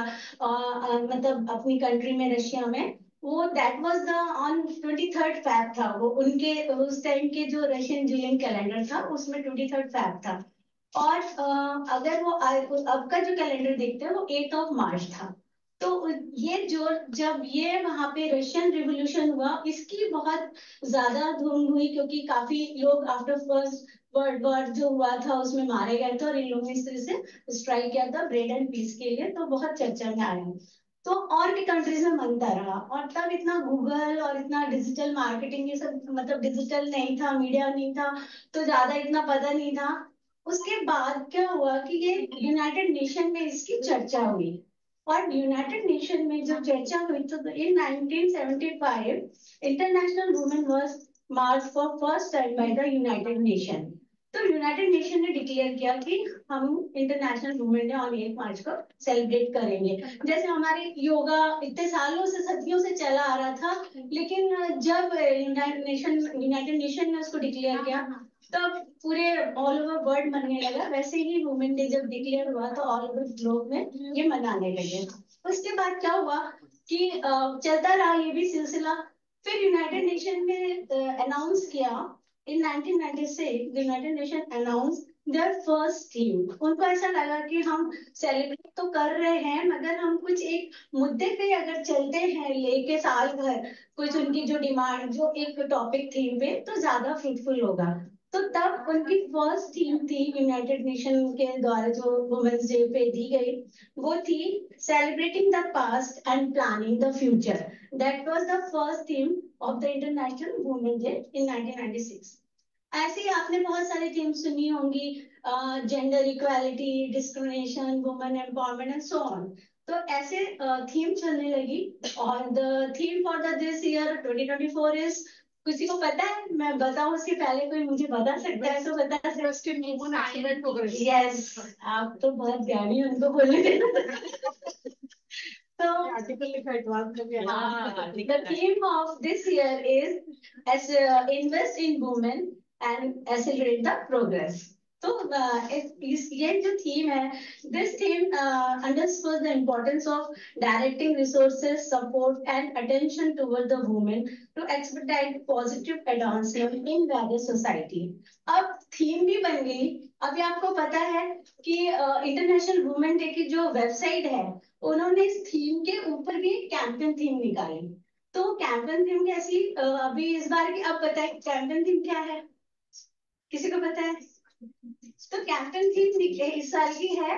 मतलब अपनी कंट्री में रशिया में, वो that was the on 23rd Feb था। वो उनके उस टाइम के जो रशियन जुलियन कैलेंडर था उसमें 23rd Feb था और अगर वो अब का जो कैलेंडर देखते हैं वो 8 ऑफ मार्च था। तो ये जो जब ये वहां पे रशियन रिवॉल्यूशन हुआ, इसकी बहुत ज्यादा धूम हुई क्योंकि काफी लोग आफ्टर फर्स्ट वर्ल्ड वॉर जो हुआ था उसमें मारे गए थे और इन लोगों ने इस तरह से स्ट्राइक किया था ब्रेड एंड पीस के लिए, तो बहुत चर्चा में आया। तो और भी कंट्रीज में मनता रहा और तब इतना गूगल और इतना डिजिटल मार्केटिंग ये सब मतलब डिजिटल नहीं था, मीडिया नहीं था, तो ज्यादा इतना पता नहीं था। उसके बाद क्या हुआ कि ये यूनाइटेड नेशन में इसकी चर्चा हुई और यूनाइटेड नेशन में जब चर्चा हुई तो in 1975 international women was march for first time by the United Nation. तो यूनाइटेड नेशन ने डिक्लेयर किया कि हम international women day on 8 March को सेलिब्रेट करेंगे। जैसे हमारे योगा इतने सालों से सदियों से चला आ रहा था, लेकिन जब यूनाइटेड नेशन ने उसको डिक्लेयर किया तब पूरे ऑल ओवर वर्ल्ड मनने लगा। वैसे ही वुमेन डे जब डिक्लेयर हुआ तो ऑल ओवर ग्लोब में ये मनाने लगे। उसके बाद क्या हुआ कि चलता रहा ये भी सिलसिला। फिर यूनाइटेड नेशन ने अनाउंस किया in 1996 United Nation announce their first theme. उनको ऐसा लगा कि हम सेलिब्रेट तो कर रहे हैं मगर हम कुछ एक मुद्दे पे अगर चलते हैं लेके साल भर कुछ उनकी जो डिमांड जो एक टॉपिक थीम पे तो ज्यादा फ्रूटफुल होगा। तो तब उनकी फर्स्ट थीम थी यूनाइटेड नेशन के द्वारा जो वुमेन्स डे पे दी गई, वो थी celebrating the past and planning the future. That was the first theme of the international women day in 1996। ऐसे ही आपने बहुत सारी थीम्स सुनी होंगी, gender equality, discrimination, women empowerment and so on. तो ऐसे थीम चलने लगी और the theme for the this year 2024 is, किसी को पता है? मैं बताऊं उसके पहले कोई मुझे बता सकता है तो बता सकते। यस, आप तो बहुत ज्ञानी, उनको बोलने देना। तो आर्टिकल लिखा एडवांस में। the theme of this year is as invest in women and accelerate the progress. तो ये जो थीम है, this theme underscores the importance of directing resources, support and attention toward the women to expedite positive advancement in various society. अब theme भी बन गई। अभी आपको पता है कि इंटरनेशनल वुमेन डे की जो वेबसाइट है उन्होंने इस थीम के ऊपर भी एक कैंपेन थीम निकाली। तो कैंपेन थीम कैसी अभी इस बार की, अब पता है कैंपेन थीम क्या है? किसी को पता है? तो कैंपेन थीम इस साल की है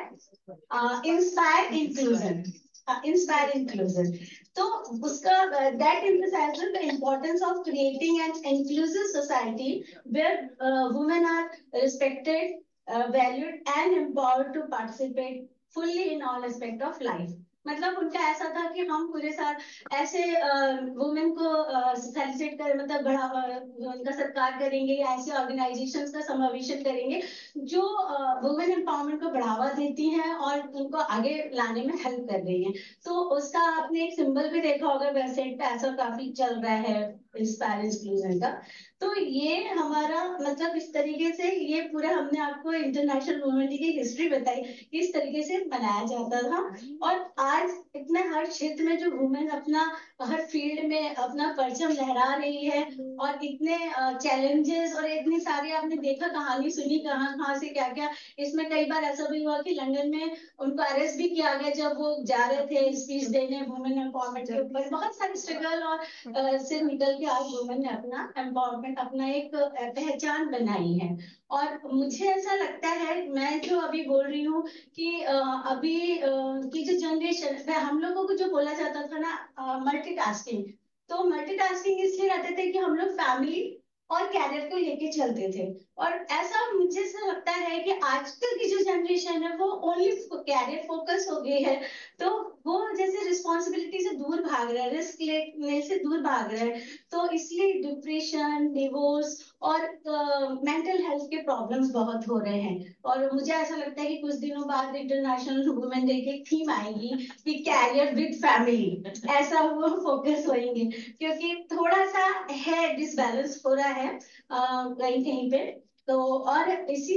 इंस्पायर इंक्लूजन। इंस्पायर इंक्लूजन, तो उसका that emphasizes the importance of creating an inclusive society where women are respected, valued and empowered to participate fully in all aspect of life। मतलब उनका ऐसा था कि हम पूरे साथ ऐसे वुमेन को फेलिसिट कर मतलब उनका सत्कार करेंगे या ऐसे ऑर्गेनाइजेशंस का समावेशन करेंगे जो वुमेन एम्पावरमेंट को बढ़ावा देती हैं और उनको आगे लाने में हेल्प कर रही हैं। तो उसका आपने एक सिंबल भी देखा होगा वेबसाइट पे, ऐसा काफी चल रहा है इंस्पायर इंक्लूजन का। तो ये हमारा मतलब इस तरीके से ये पूरा हमने आपको इंटरनेशनल वुमेन डे की हिस्ट्री बताई, इस तरीके से मनाया जाता था। और आज इतना हर क्षेत्र में जो वुमेन अपना हर फील्ड में अपना परचम लहरा रही है और इतने चैलेंजेस और इतनी सारी आपने देखा कहानी सुनी कहाँ से क्या क्या। इसमें कई बार ऐसा भी हुआ कि लंदन में उनको अरेस्ट भी किया गया जब वो जा रहे थे स्पीच देने वुमेन एम्पावरमेंट के ऊपर। बहुत सारी स्ट्रगल और से निकल के आज वुमेन ने अपना एम्पावरमेंट अपना एक पहचान बनाई है। और मुझे ऐसा लगता है, मैं जो अभी बोल रही हूँ कि अभी की जो जनरेशन है, हम लोगों को जो बोला जाता था ना मल्टीटास्किंग, तो मल्टीटास्किंग इसलिए रहते थे कि हम लोग फैमिली और कैरियर को लेके चलते थे। और ऐसा मुझे ऐसा लगता है कि आजकल की जो जनरेशन है वो ओनली कैरियर फोकस हो गई है। तो वो जैसे रिस्पॉन्सिबिलिटी से दूर भाग रहा है, रिस्क लेने से दूर भाग रहा है। तो इसलिए डिप्रेशन, डिवोर्स और मेंटल हेल्थ के प्रॉब्लम्स बहुत हो रहे हैं। और मुझे ऐसा लगता है कि कुछ दिनों बाद इंटरनेशनल वुमेन डे की थीम आएगी कि कैरियर विद फैमिली, ऐसा वो फोकस होंगे क्योंकि थोड़ा सा है डिसबैलेंस हो रहा है कहीं कहीं पे। तो और इसी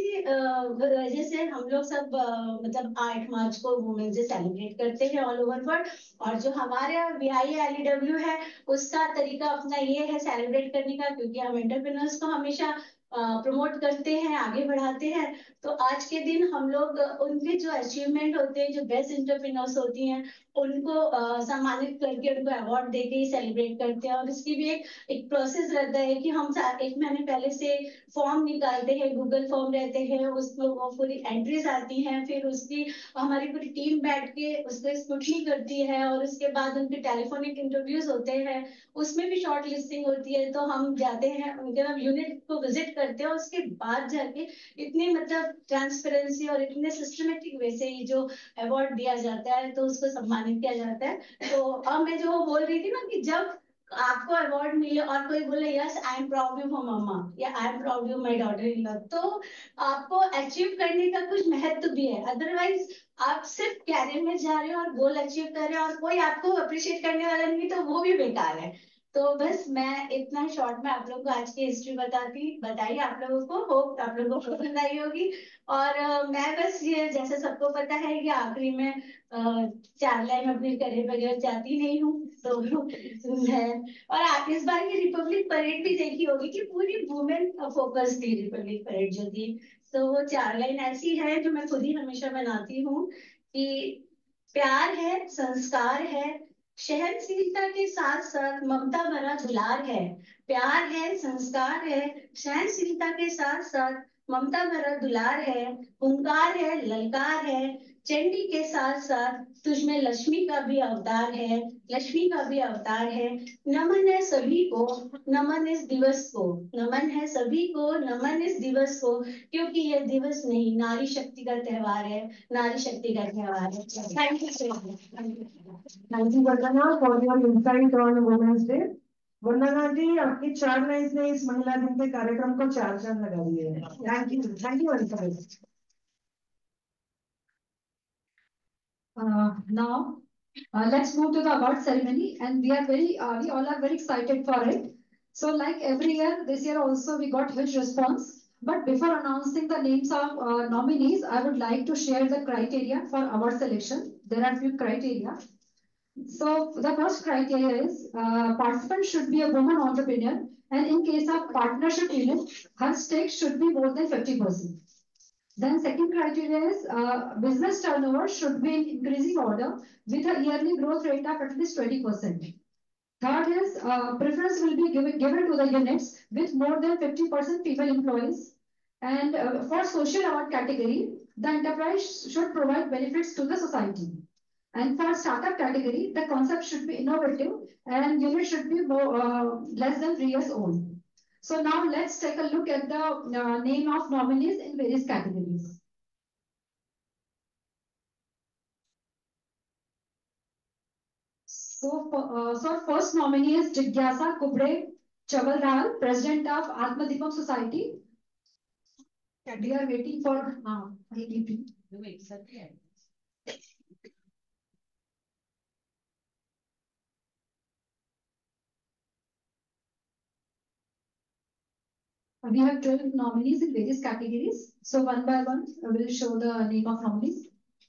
वजह से हम लोग सब मतलब 8 मार्च को वुमेन डे सेलिब्रेट करते हैं ऑल ओवर वर्ल्ड। और जो हमारे VIALEW है उसका तरीका अपना ये है सेलिब्रेट करने का, क्योंकि हम एंटरप्रेन्योर्स को हमेशा प्रमोट करते हैं, आगे बढ़ाते हैं। तो आज के दिन हम लोग उनके जो अचीवमेंट होते हैं, जो बेस्ट एंटरप्रेन्योर्स होती हैं, उनको सम्मानित करके उनको अवार्ड देके ही सेलिब्रेट करते हैं। और इसकी भी एक प्रोसेस रहता है कि हम 1 महीने पहले से फॉर्म निकालते हैं, गूगल फॉर्म रहते हैं, उसमें वो पूरी एंट्रीज आती हैं, फिर उसकी हमारी पूरी टीम बैठ के उसको स्क्रूटनी करती है और उसके बाद उनके टेलीफोनिक इंटरव्यूज होते हैं, उसमें भी शॉर्ट लिस्टिंग होती है। तो हम जाते हैं उनके यूनिट को विजिट करते हैं, उसके बाद जाके इतनी मतलब ट्रांसपेरेंसी और इतने सिस्टमेटिक वे से जो अवार्ड दिया जाता है तो उसको सम्मानित किया जाता है। तो अब मैं जो बोल रही थी ना कि जब आपको अवार्ड मिले और कोई बोले yes I am proud of mamma या I am proud of my daughter in law, तो आपको अचीव करने का कुछ महत्व भी है। अदरवाइज आप सिर्फ कैरियर में जा रहे हो और गोल अचीव कर रहे हो और कोई आपको अप्रिशिएट करने वाला नहीं तो वो भी बेकार है। तो बस मैं इतना शॉर्ट में आप लोगों को आज की हिस्ट्री बताई आप लोगों को, होप आप लोगों को पसंद आई होगी। और मैं बस ये जैसे सबको पता है कि आखिरी में 4 लाइन अपनी करे बगैर जाती नहीं हूँ। तो मैं और इस बार की रिपब्लिक परेड भी देखी होगी कि पूरी वुमेन फोकस थी रिपब्लिक परेड जो थी। तो वो 4 लाइन ऐसी है जो मैं खुद ही हमेशा बनाती हूँ कि प्यार है, संस्कार है, सहनशीलता के साथ साथ ममता भरा दुलार है। प्यार है, संस्कार है, सहनशीलता के साथ साथ ममता भरा दुलार है। हुंकार है, ललकार है, चंडी के साथ साथ तुझमें लक्ष्मी का भी अवतार है, लक्ष्मी का भी अवतार है। नमन है सभी को, नमन इस दिवस को, नमन है सभी को, नमन इस दिवस को, क्योंकि यह दिवस नहीं नारी शक्ति का त्योहार है, नारी शक्ति का त्योहार है। Thank you so much. Thank you Vandana for your insight on women's day. Vandana ji, आपकी 4 लाइन्स ने इस महिला दिन के कार्यक्रम को 4 चांद लगा दिए हैं। Thank you Vandana. Now, let's move to the award ceremony, and we all are very excited for it. So, like every year, this year also we got huge response. But before announcing the names of nominees, I would like to share the criteria for award selection. There are few criteria. So, the first criteria is participant should be a woman entrepreneur, and in case of partnership unit, her stake should be more than 50%. Then second criteria is business turnover should be in increasing order with a yearly growth rate of at least 20%. Third is preference will be given to the units with more than 50% female employees. And for social award category, the enterprise should provide benefits to the society. And for startup category, the concept should be innovative and unit should be less than 3 years old. So now let's take a look at the name of nominees in various categories. So first nominee is Jigyasa Kubre Chawaldar, President of Atmadipam Society. We are waiting for ADP. We have 12 nominees in various categories. So one by one, I will show the name of nominees.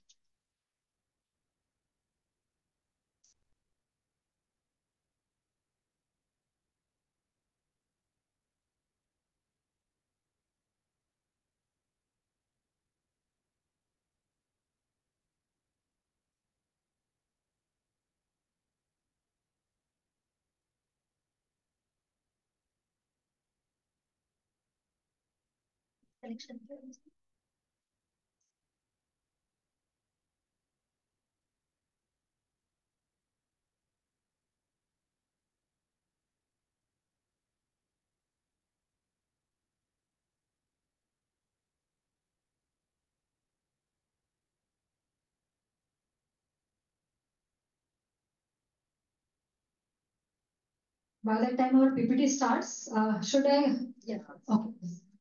By the time our PPT starts, should I? Yeah. Okay.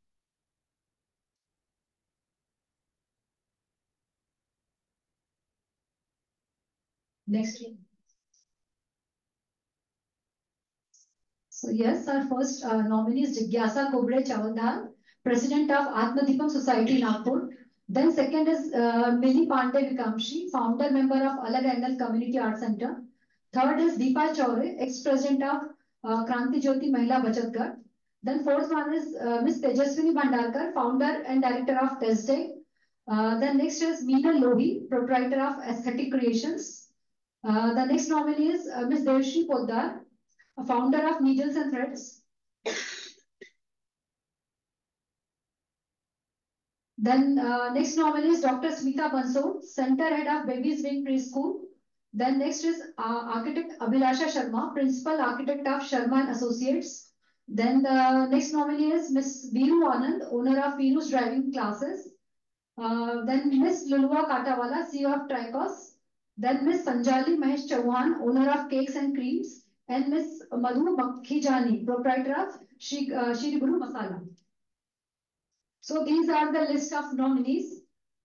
Next. So yes, our first nominee is Jigyasa Kubre Chawaldar, President of Atmadipam Society, Nagpur. Then second is Mili Pandey Vikamshi, founder member of Alag Angle Community Art Center. Third is Deepa Chaure, ex-president of Kranti Jyoti Mahila Bachat Ghar. Then fourth one is Miss Tejaswini Bhandarkar, founder and director of TESDAY. Then next is Meena Lohi, proprietor of Aesthetic Creations. The next nominee is Miss Devshri Poddar, a founder of Needles and Threads. Then next nominee is Dr. Smita Bansal, center head of Baby's Wing Preschool. Then next is architect Abhilasha Sharma, principal architect of Sharma and Associates. Then the next nominee is Miss Veeru Anand, owner of Veeru's driving classes. Then Miss Lulua Katawala, CEO of Tricos. Then Miss Sanjali Mahesh Chauhan, owner of Cakes and Creams. And Miss Madhu Makhijani, proprietor of Shri Guru Masala. So these are the list of nominees.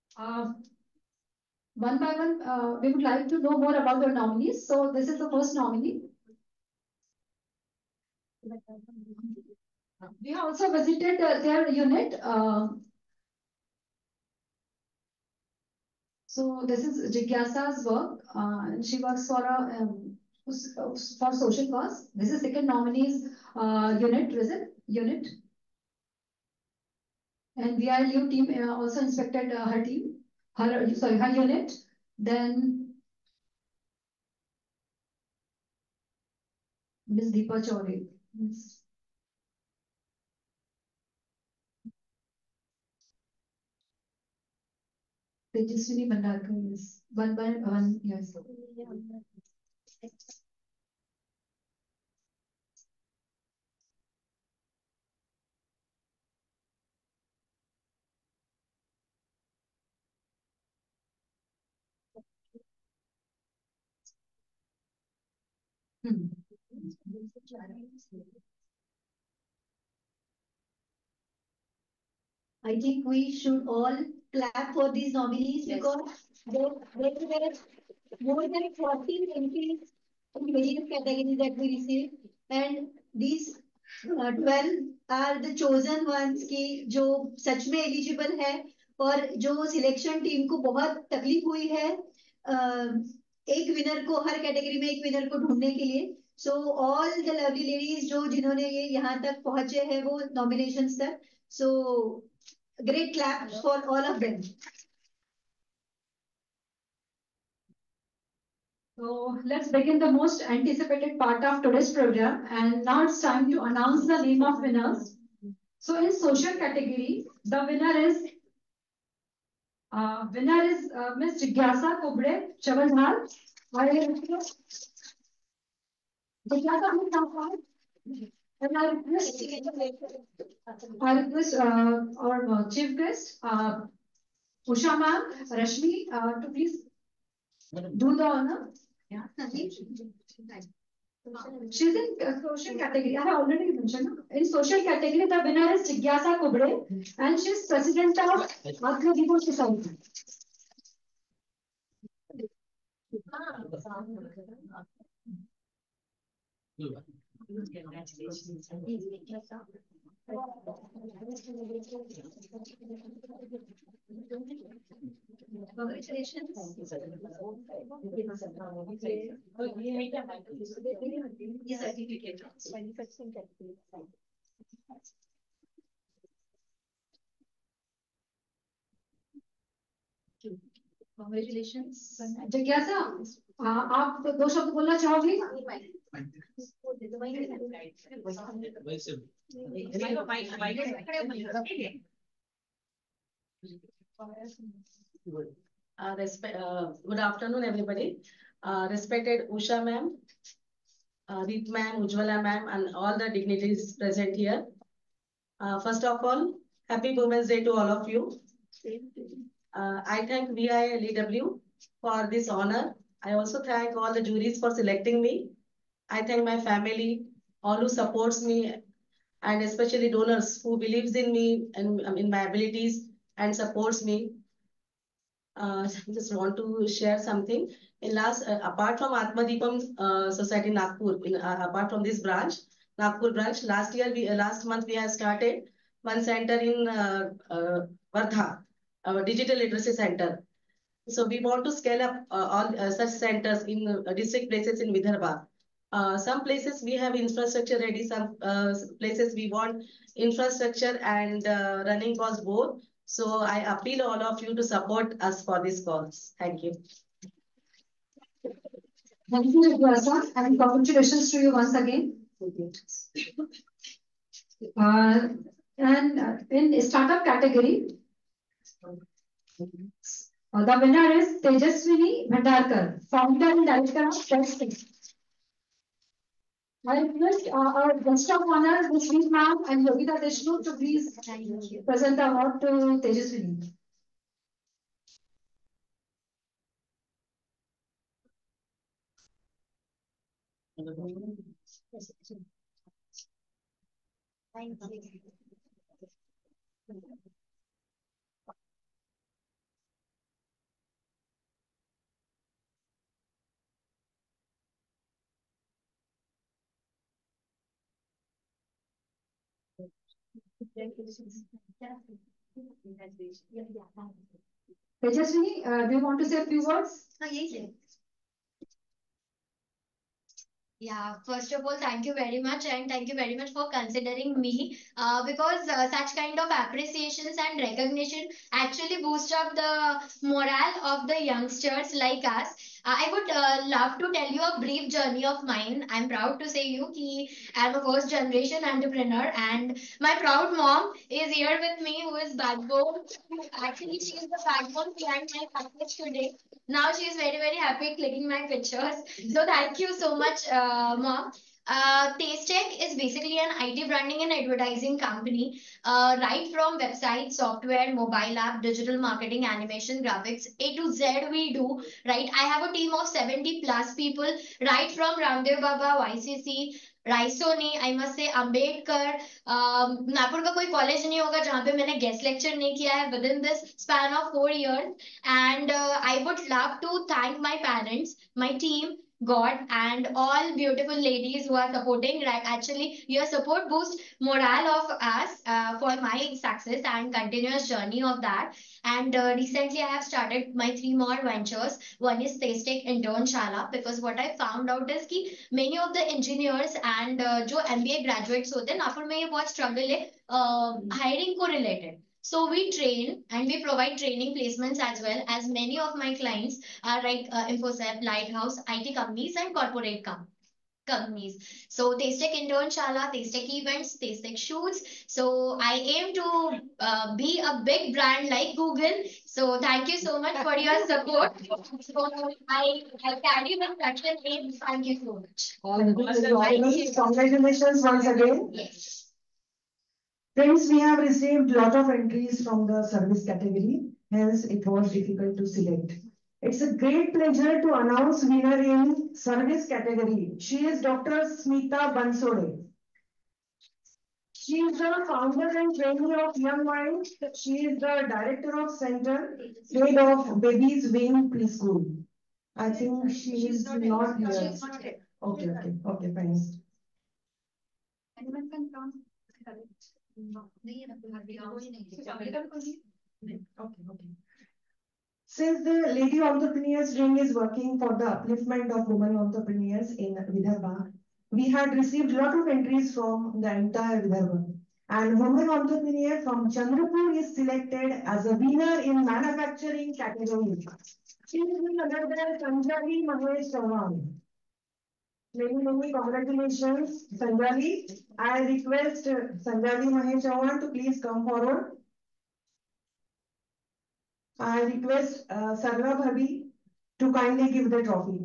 One by one, we would like to know more about the nominees. So this is the first nominee. We also visited their unit. So this is Jigyasa's work. She works for for social cause. This is second nominee's unit. And VILU team also inspected her unit. Then Ms. Deepa Chaudhary. Tejaswini Bhandarkar is one by one, yes. I think we should all clap for these nominees because there were more than 14 entries in various categories that we received, and these 12 are the chosen ones की जो सच में eligible है और जो selection team को बहुत तकलीफ हुई है एक विनर को हर कैटेगरी में एक विनर को ढूंढने के लिए. So all the lovely ladies जो जिन्होंने ये यहाँ तक पहुंचे हैं वो नॉमिनेशंस तक. सो great clap for all of them. So let's begin the most anticipated part of today's program, and now it's time to announce the name of winners. So in social category, the winner is Ms. Jigyasa Kubre Chavaldhar. I request our chief guest, Usha ma'am, Rashmi, to please do the honor. Yeah. She's in social category. I have already mentioned. In social category, the winner is Jigyasa Kubre, and she's president of Atmadipo Society. Congratulations. Congratulations. जिज्ञासा, आप दो शब्द बोलना चाहोगे? Good afternoon, everybody. Respected Usha ma'am, Reet ma'am, Ujjwala ma'am, and all the dignitaries present here. First of all, happy Women's Day to all of you. I thank VILEW for this honor. I also thank all the juries for selecting me. I thank my family, all who supports me, and especially donors who believes in me and in my abilities and supports me. Just want to share something. In apart from Atmadipam Society Nagpur, apart from this branch, Nagpur branch, last month we have started one center in Wardha, our digital literacy center. So we want to scale up all such centers in district places in Vidarbha. Some places we have infrastructure ready, some places we want infrastructure and running costs both. So I appeal all of you to support us for this cause. Thank you. Thank you, Jigyasa, and congratulations to you once again. And in startup category, the winner is Tejaswini Bhandarkar, founder and director of Testing. I request our guest of honor, Ms. Reet ma'am and Yogita Deshmukh, to please present the award to Tejaswini. Thank you. Tejaswini, do you want to say a few words? Yeah, first of all, thank you very much, and thank you very much for considering me. Because such kind of appreciations and recognition actually boost up the morale of the youngsters like us. I would love to tell you a brief journey of mine. I'm proud to say you कि I'm a first generation entrepreneur, and my proud mom is here with me, who is backbone. Actually, she is the backbone behind my success today. Now she is very, very happy clicking my pictures. So thank you so much, mom. Tastech is basically an IT branding and advertising company. Right from website, software, mobile app, digital marketing, animation, graphics, A to Z we do. Right, I have a team of 70 plus people. Right from Ramdev Baba, YCC, Raisoni, I must say Ambedkar, Nagpur का कोई college नहीं होगा जहाँ पे मैंने guest lecture नहीं किया है within this span of 4 years. And I would love to thank my parents, my team, God, and all beautiful ladies who are supporting. Right, actually, your support boosts morale of us for my success and continuous journey of that. And recently, I have started my 3 more ventures. One is Tastech Internshala, because what I found out is कि many of the engineers and जो MBA graduates होते हैं नागपुर में ये बहुत struggle है hiring को related. So we train and we provide training placements as well, as many of my clients are like Infosys, Lighthouse, IT companies and corporate companies. So Tastech Internshala, Tastech events, Tastech shoots. So I aim to be a big brand like Google. So thank you so much for your support. So I carry my passion in. Thank you so much. Congratulations once again. Yes. Friends, we have received a lot of entries from the service category, hence it was difficult to select. It's a great pleasure to announce winner in service category. She is Dr. Smita Bansode. She is the founder and trainer of Young Mind. She is the director of center, head of Babies Wing Preschool. I think she is not here. Okay, fine. Anyone can come. Okay. Since the Lady Entrepreneurs Ring is working for the upliftment of women entrepreneurs in Vidarbha, we had received a lot of entries from the entire Vidarbha. And women entrepreneur from Chandrapur is selected as a winner in manufacturing category. She is none other than Sanjali Mahesh Chauhan. Many congratulations, Sanjali. I request Sanjali Mahesh Chauhan to please come forward. I request Sarla Bhabi to kindly give the trophy.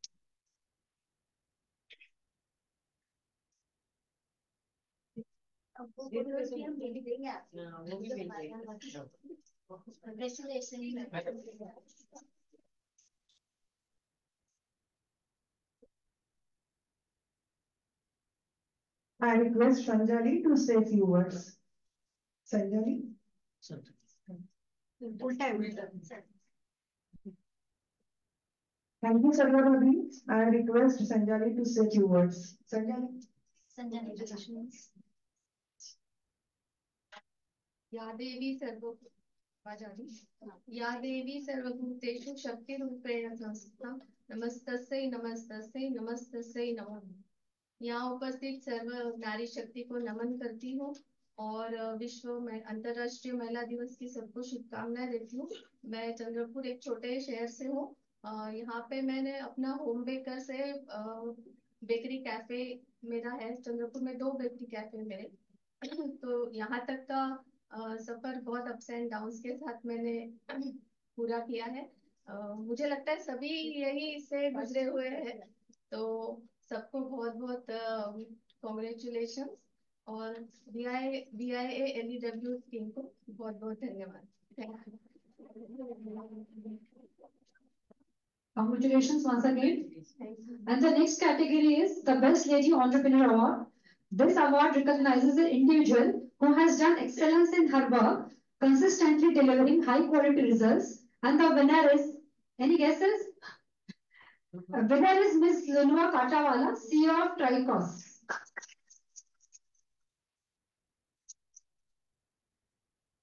I request Sanjali to say a few words. Sanjali? Thank you, Sarla Bhabi. I request Sanjali to say a few words. Sanjali. या देवी सर्वभूतेषु शक्तिरूपेण संस्थिता नमस्तस्यै नमस्तस्यै नमस्तस्यै नमः। यहाँ उपस्थित सर्व नारी शक्ति को नमन करती हूँ और विश्व में अंतरराष्ट्रीय महिला दिवस की सबको शुभकामनाएं देती हूँ। मैं चंद्रपुर एक छोटे शहर से हूँ। यहाँ पे मैंने अपना होम बेकर से बेकरी कैफे मेरा है। चंद्रपुर में 2 बेकरी कैफे मेरे। तो यहाँ तक का सफर बहुत अप्स एंड डाउन्स के साथ मैंने पूरा किया है। मुझे लगता है सभी यही से गुजरे हुए हैं। तो सबको बहुत बहुत कॉन्ग्रेचुलेशन और BIA-LEW टीम को बहुत बहुत धन्यवाद। Congratulations once again. And the next category is the Best Lady Entrepreneur Award. This award recognizes an individual who has done excellence in her work, consistently delivering high quality results. And the winner is, any guesses? Winner is Miss Lulua Katawala, CEO of Tricos.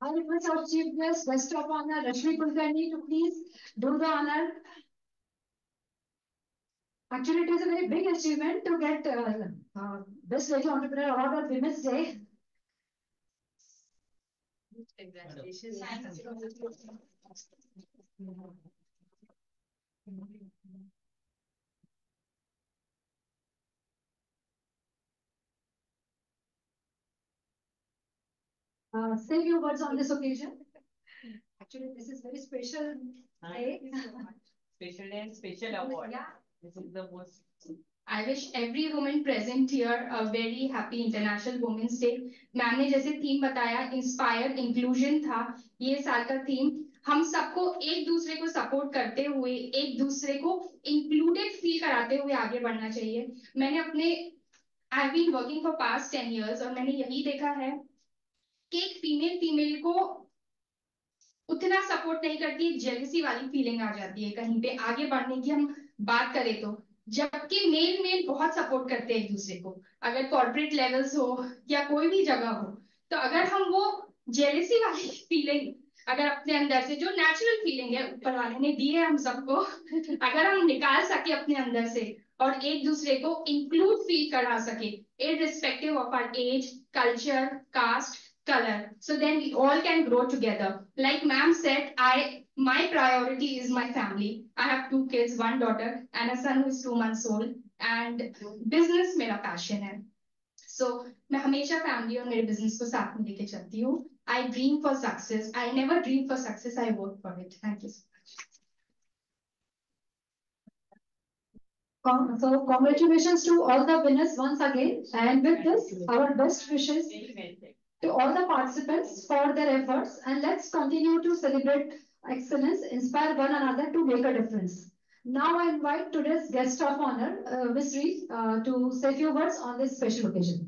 I request our chief guest, guest of honor, Rashmi Kulkarni, to please do the honor. Actually, it is a very big achievement to get Best Lady Entrepreneur Award on Women's Day. Congratulations. Say a few words on this occasion. Actually, this is very special day. Special day and special award. Yeah. This is the most. I wish every woman present here a very happy International Women's Day. Ma'am ने जैसे theme बताया, inspire inclusion था ये साल का theme. हम सबको एक दूसरे को सपोर्ट करते हुए, एक दूसरे को इंक्लूडेड फील कराते हुए आगे बढ़ना चाहिए. मैंने अपने I've been working for past 10 years और मैंने यही देखा है कि एक फीमेल को उतना सपोर्ट नहीं करती, एक जेलसी वाली फीलिंग आ जाती है कहीं पे आगे बढ़ने की हम बात करें तो, जबकि मेल बहुत सपोर्ट करते हैं एक दूसरे को. अगर कॉर्पोरेट लेवल्स हो या कोई भी जगह हो, तो अगर हम वो जेलसी वाली फीलिंग अगर अपने अंदर से, जो नेचुरल फीलिंग है ऊपर वाले ने दी है हम सबको, अगर हम निकाल सके अपने अंदर से और एक दूसरे को इंक्लूड फील करा सके, irrespective of our age, culture, caste, color, so then we all can grow together. Like ma'am said, my priority is my family. I have 2 kids, 1 daughter and a son who is 2 months old, and business मेरा passion है. So मैं हमेशा family और मेरे business को साथ में लेके चलती हूँ. I dream for success. I never dream for success. I work for it. Thank you so much. So congratulations to all the winners once again, and with this our best wishes to all the participants for their efforts, and let's continue to celebrate excellence, inspire one another to make a difference. Now I invite today's guest of honor, Ms. Reed, to say a few words on this special occasion.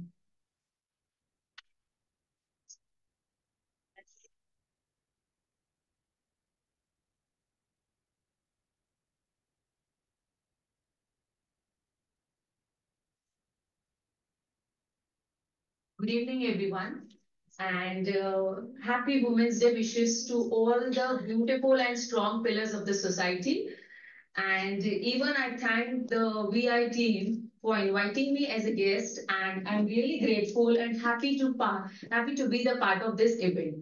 Good evening, everyone, and happy Women's Day wishes to all the beautiful and strong pillars of the society. And even I thank the VI team for inviting me as a guest, and I'm really grateful and happy to be the part of this event.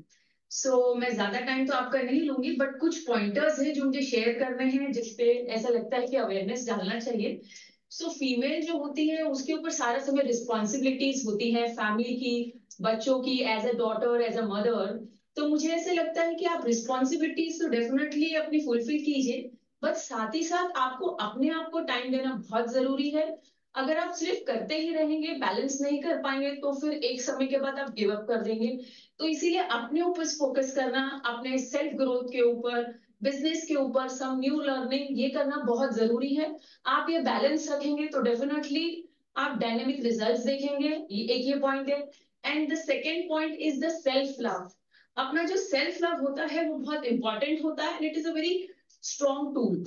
So मैं ज्यादा time तो आपका नहीं लूंगी, but कुछ pointers हैं जो मुझे शेयर करने हैं, जिसपे ऐसा लगता है कि अवेयरनेस डालना चाहिए. सो फीमेल जो होती है उसके ऊपर सारा समय रिस्पॉन्सिबिलिटीज होती है, फैमिली की, बच्चों की, as a daughter, as a mother. तो मुझे ऐसे लगता है कि आप रिस्पॉन्सिबिलिटीज तो डेफिनेटली अपनी फुलफिल कीजिए, बट साथ ही साथ आपको अपने आप को टाइम देना बहुत जरूरी है. अगर आप सिर्फ करते ही रहेंगे, बैलेंस नहीं कर पाएंगे, तो फिर एक समय के बाद आप गिव अप कर देंगे. तो इसीलिए अपने ऊपर फोकस करना, अपने सेल्फ ग्रोथ के ऊपर, बिजनेस के ऊपर, सम न्यू लर्निंग, ये करना बहुत जरूरी है. आप ये बैलेंस रखेंगे तो डेफिनेटली आप डायनेमिक रिजल्ट्स देखेंगे. एक ये पॉइंट है. And the second point is the self love. अपना जो सेल्फ लव होता है वो बहुत इंपॉर्टेंट होता है, and it is a very strong tool.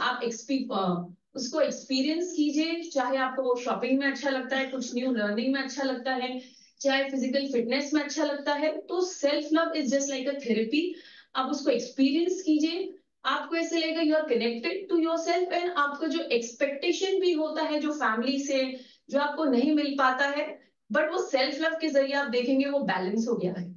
आप उसको एक्सपीरियंस कीजिए, चाहे आपको शॉपिंग में अच्छा लगता है, कुछ न्यू लर्निंग में अच्छा लगता है, चाहे फिजिकल फिटनेस में अच्छा लगता है, तो self love is just like a therapy. आप उसको एक्सपीरियंस कीजिए, आपको ऐसे लगेगा you are connected to your self, and आपका जो एक्सपेक्टेशन भी होता है जो फैमिली से, जो आपको नहीं मिल पाता है, बट वो सेल्फ लव के जरिए आप देखेंगे वो बैलेंस हो गया है.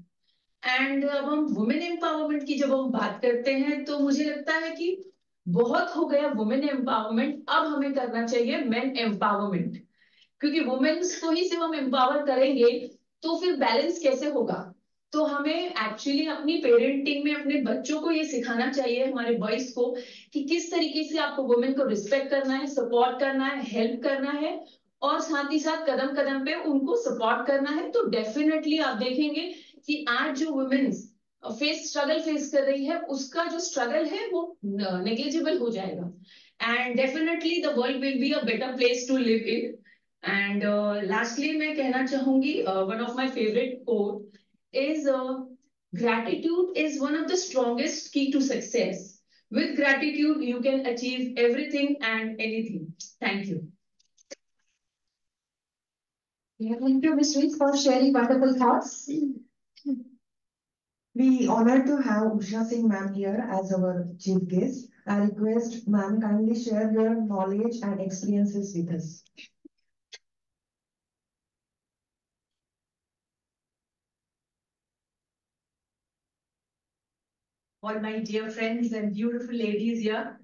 एंड अब हम वुमेन एम्पावरमेंट की जब हम बात करते हैं, तो मुझे लगता है कि बहुत हो गया वुमेन एम्पावरमेंट, अब हमें करना चाहिए मेन एम्पावरमेंट. क्योंकि वुमेन्स को ही सिर्फ हम एम्पावर करेंगे तो फिर बैलेंस कैसे होगा. तो हमें एक्चुअली अपनी पेरेंटिंग में अपने बच्चों को ये सिखाना चाहिए, हमारे बॉयज को, कि किस तरीके से आपको वुमेन को रिस्पेक्ट करना है, सपोर्ट करना है, हेल्प करना है, और साथ ही साथ कदम कदम पे उनको सपोर्ट करना है. तो डेफिनेटली आप देखेंगे कि आज जो वुमेन्स स्ट्रगल फेस कर रही है, उसका जो स्ट्रगल है वो नेग्लिजिबल हो जाएगा. And definitely the world will be a better place to live in. And lastly मैं कहना चाहूंगी, one of my favourite quote is gratitude is one of the strongest key to success. With gratitude you can achieve everything and anything. Thank you. Thank you, Ms. Reed, for sharing wonderful thoughts. We honored to have Usha Singh ma'am here as our chief guest. I request ma'am kindly share your knowledge and experiences with us. All my dear friends and beautiful ladies here.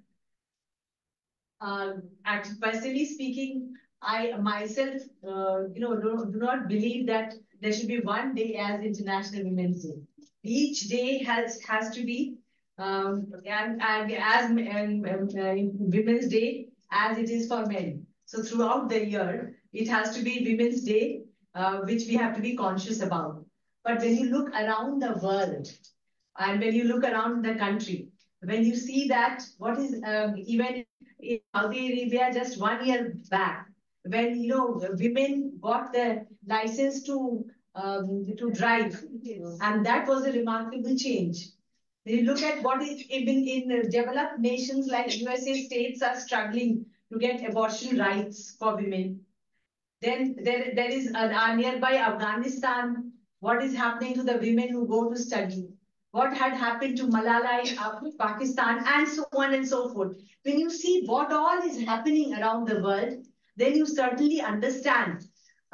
Personally speaking, I myself, do not believe that there should be one day as International Women's Day. Each day has to be and as Women's Day as it is for men. So throughout the year, it has to be Women's Day, which we have to be conscious about. But when you look around the world, and when you look around the country, when you see that what is even in Saudi Arabia just 1 year back, when women got the license to drive, and that was a remarkable change. When you look at what is even in developed nations like USA, states are struggling to get abortion rights for women. Then there is our nearby Afghanistan. What is happening to the women who go to study? What had happened to Malala in Pakistan, and so on and so forth. When you see what all is happening around the world, then you certainly understand.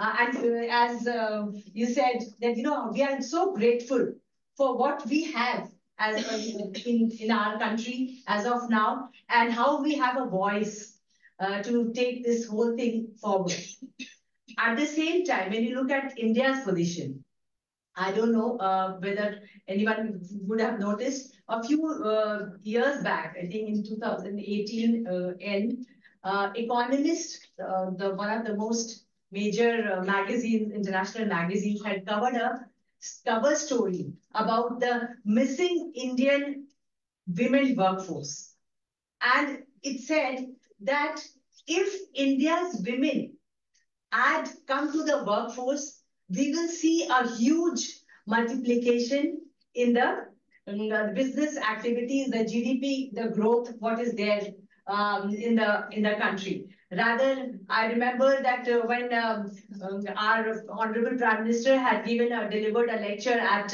As you said, that we are so grateful for what we have as in our country as of now, and how we have a voice to take this whole thing forward. At the same time, when you look at India's position, I don't know whether anyone would have noticed a few years back, I think in 2018 end, Economist, one of the most major magazines, international magazines, had covered a cover story about the missing Indian women workforce. And it said that if India's women had come to the workforce, we will see a huge multiplication in the business activities, the GDP, the growth, what is there in the country. Rather, I remember that when our Honorable Prime Minister had delivered a lecture at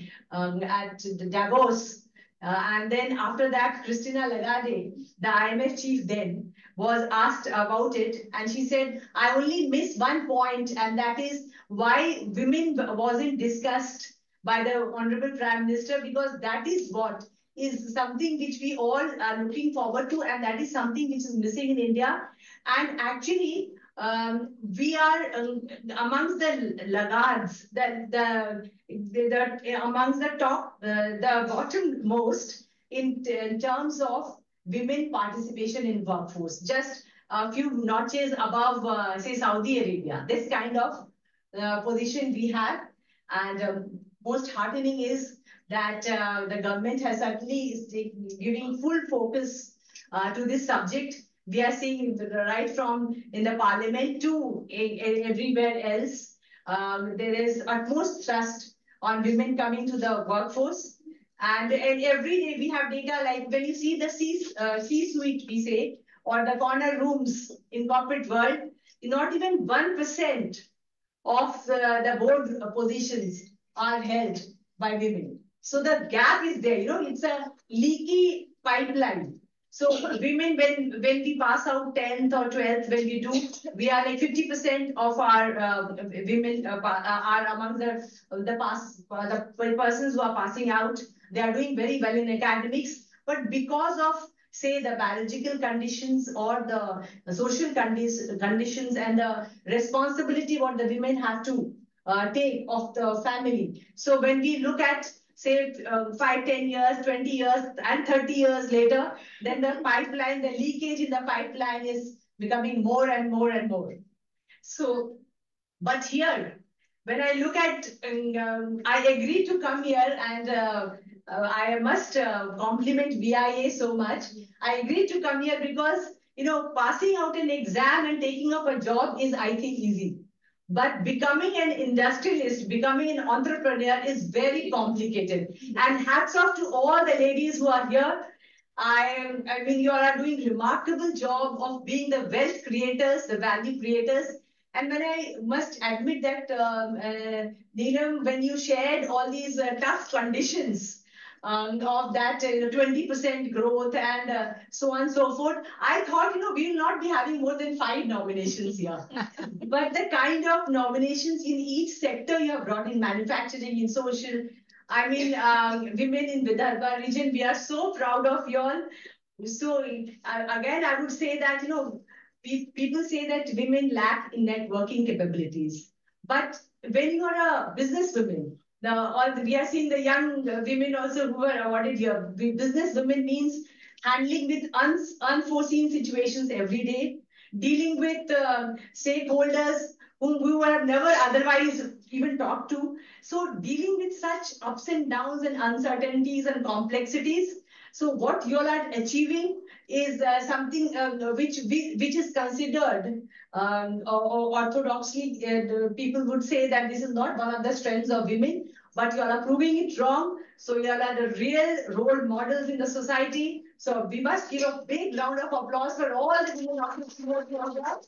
Davos, and then after that, Christina Lagarde, the IMF chief then, was asked about it, and she said, I only miss one point, and that is why women wasn't discussed by the Honorable Prime Minister, because that is what is something which we all are looking forward to, and that is something which is missing in India. And actually, we are amongst the laggards, amongst the top, the bottom most in terms of women participation in workforce. Just a few notches above, say, Saudi Arabia. This kind of position we have, and most heartening is that the government has certainly giving full focus to this subject. We are seeing right from in the parliament to everywhere else. There is utmost trust on women coming to the workforce. And every day we have data, like when you see the C-suite, we say, or the corner rooms in corporate world, not even 1% of the board positions are held by women. So the gap is there, it's a leaky pipeline. So women, when we pass out 10th or 12th, when we are like 50% of our women are among the persons who are passing out. They are doing very well in academics, but because of, say, the biological conditions or the social conditions and the responsibility what the women have to take of the family. So when we look at, say, 5, 10 years, 20 years, and 30 years later, then the pipeline, the leakage in the pipeline is becoming more and more and more. So, but here, when I look at, I agree to come here, and I must compliment BIA so much. I agreed to come here because, passing out an exam and taking up a job is, I think, easy. But becoming an industrialist, becoming an entrepreneur is very complicated. And hats off to all the ladies who are here. I mean, you are doing a remarkable job of being the wealth creators, the value creators. And when I must admit that, Neelam, when you shared all these tough conditions of that 20% growth and so on and so forth, I thought, we will not be having more than 5 nominations here. But the kind of nominations in each sector you have brought in manufacturing, in social, I mean, women in Vidarbha region, we are so proud of you all. So again, I would say that, people say that women lack in networking capabilities. But when you are a businesswoman, we are seeing the young women also who are awarded here. Business women means handling with unforeseen situations every day, dealing with stakeholders whom we would have never otherwise even talked to. So dealing with such ups and downs and uncertainties and complexities. So what you all are achieving is something which is considered or orthodoxly, people would say that this is not one of the strengths of women, but you all are proving it wrong. So you all are the real role models in the society. So we must give a big round of applause for all the women of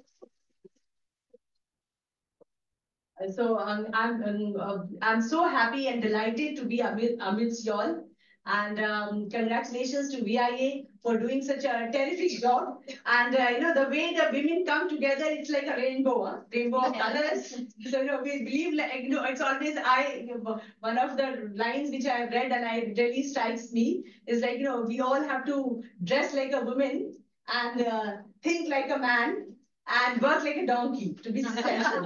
So I'm so happy and delighted to be amidst y'all. And congratulations to VIA for doing such a terrific job. And the way the women come together, it's like a rainbow, rainbow of colors. So we believe, it's always one of the lines which I have read and it really strikes me is like, we all have to dress like a woman and think like a man and work like a donkey to be successful.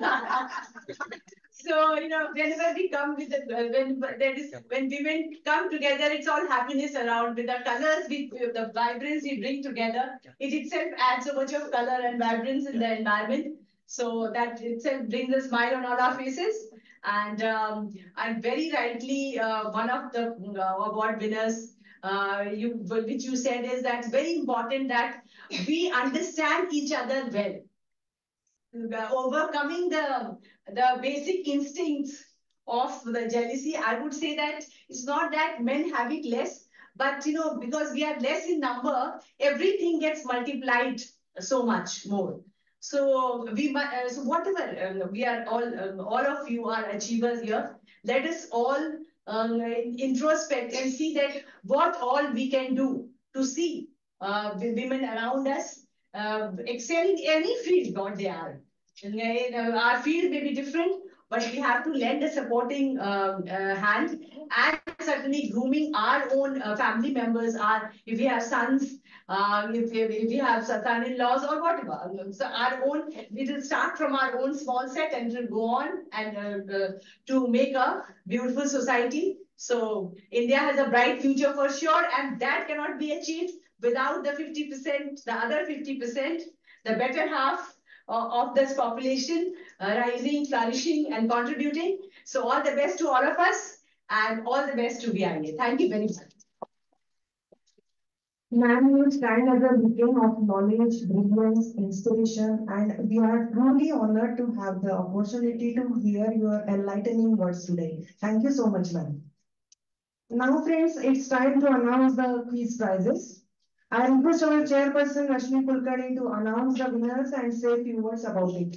So, whenever we come with when women come together, it's all happiness around with the colors, the vibrance we bring together. It itself adds so much of color and vibrance in the environment. So that itself brings a smile on all our faces. And very rightly, one of the award winners, which you said is that it's very important that we understand each other well. Overcoming the basic instincts of the jealousy, I would say that it's not that men have it less, but because we are less in number, everything gets multiplied so much more. So so whatever we are all of you are achievers here. Let us all introspect and see that what all we can do to see the women around us excel in any field what they are. Our field may be different, but we have to lend a supporting hand and certainly grooming our own family members. If we have sons, if we have son-in-laws or whatever. So our own, we will start from our own small set and will go on and to make a beautiful society. So India has a bright future for sure, and that cannot be achieved without the 50%, the other 50%, the better half of this population rising, flourishing, and contributing. So all the best to all of us, and all the best to VIA. Thank you very much. Ma'am, you stand as a beacon of knowledge, brilliance, inspiration, and we are truly honored to have the opportunity to hear your enlightening words today. Thank you so much, ma'am. Now, friends, it's time to announce the quiz prizes. I request our chairperson, Rashmi Kulkarni, to announce the winners and say a few words about it.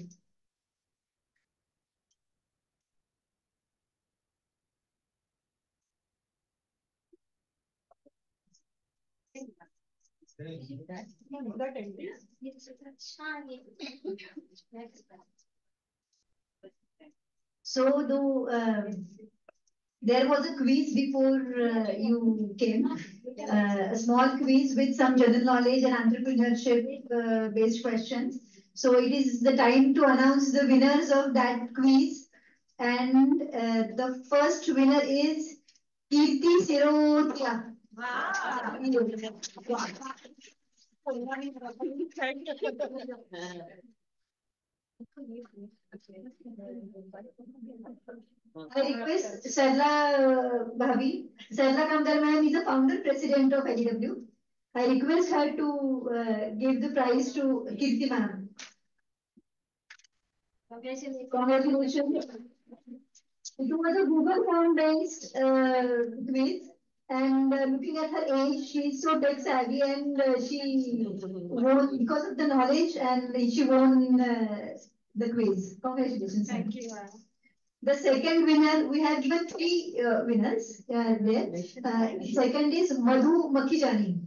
So there was a quiz before you came, a small quiz with some general knowledge and entrepreneurship based questions. So it is the time to announce the winners of that quiz. And the first winner is Kirti Sirotia. Wow. I request Sarla Bhabi. Sarla Kamdar ma'am is the founder president of LEW. I request her to give the prize to Kirti ma'am. Congratulations. It was a Google form based quiz. And looking at her age, she's so tech savvy, and she won because of the knowledge, and she won the quiz. Congratulations. Thank you. The second winner, we have given three winners there. Second is Madhu Makhijani.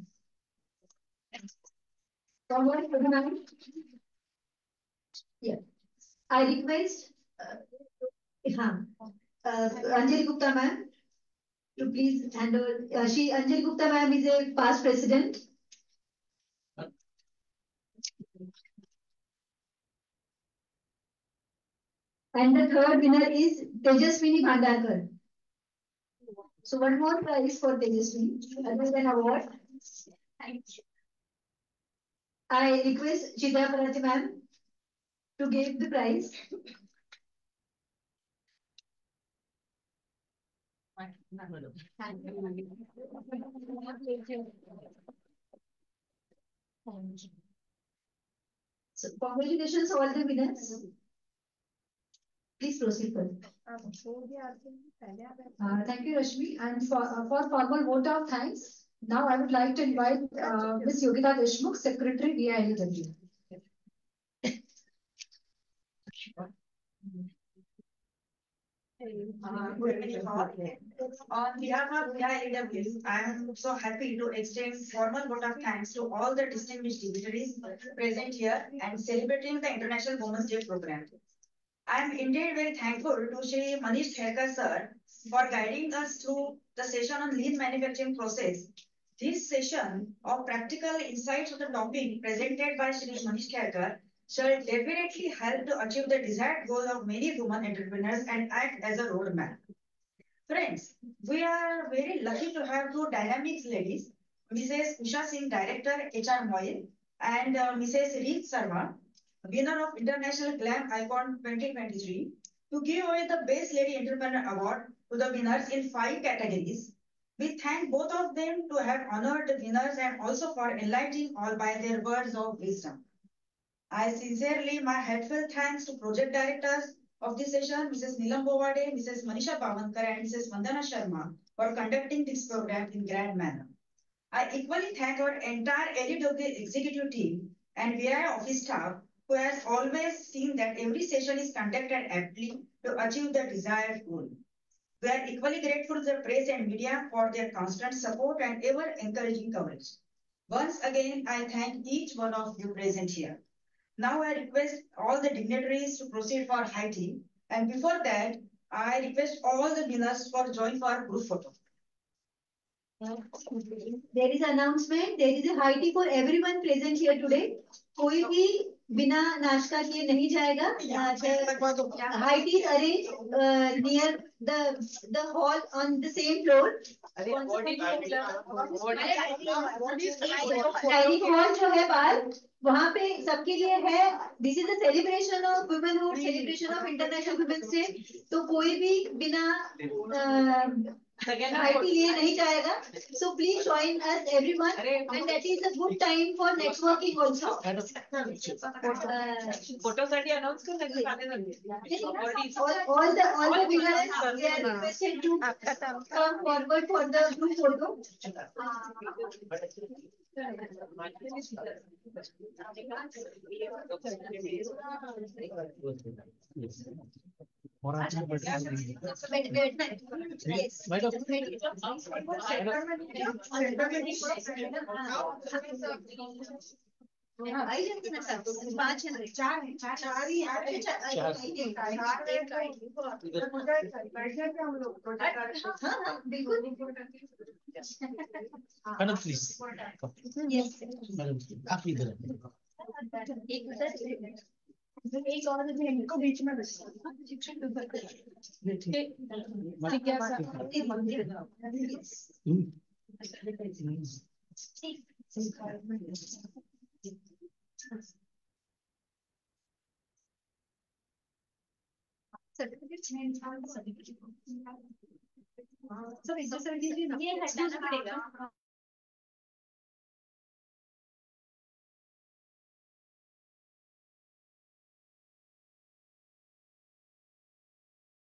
Yeah. I request Anjali Gupta ma'am to please hand over. Anjali Gupta ma'am is a past president. And the third winner is Tejaswini Bhandarkar. So one more prize for Tejaswini, other than award. Thank you. I request Chitra Parati ma'am to give the prize. So congratulations all the winners. Please proceed further. Thank you, Rashmi. And for formal vote of thanks, now I would like to invite Ms. Yogita Deshmukh, Secretary, VILW. Good evening all. On behalf of VILW, I am so happy to extend formal vote of thanks to all the distinguished dignitaries present here and celebrating the International Women's Day program. I am indeed very thankful to Shri Manish Kherkar sir for guiding us through the session on lean manufacturing process. This session of practical insights on the topic presented by Shri Manish Kherkar shall definitely help to achieve the desired goal of many women entrepreneurs and act as a roadmap. Friends, we are very lucky to have two dynamic ladies, Mrs. Usha Singh, Director HR Moil, and Mrs. Reet Sarma, winner of International Glam Icon 2023, to give away the Best Lady Entrepreneur Award to the winners in 5 categories. We thank both of them to have honored the winners and also for enlightening all by their words of wisdom. I sincerely my heartfelt thanks to project directors of this session, Mrs. Neelam Bovade, Mrs. Manisha Bavankar, and Mrs. Vandana Sharma for conducting this program in grand manner. I equally thank our entire LEW executive team and VI office staff who has always seen that every session is conducted aptly to achieve the desired goal. We are equally grateful to the press and media for their constant support and ever encouraging coverage. Once again, I thank each one of you present here. Now I request all the dignitaries to proceed for high tea. And before that, I request all the winners for join for group photo. There is announcement. There is a high tea for everyone present here today. कोई भी बिना नाश्ता किए नहीं जाएगा. High tea is arranged near the hall on the same floor. Dining hall जो है बाहर वहाँ पे सबके लिए है. This is a celebration of womenhood, celebration of International Women's Day. तो कोई भी बिना IT लिए नहीं जाएगा. So please join us everyone, and that is a good time for networking also. Photo साठी अनाउंस कर all the winners they are requested to come forward for the group photo. Madam please आप इधर एक और इनको बीच में sir ये हटाना पड़ेगा.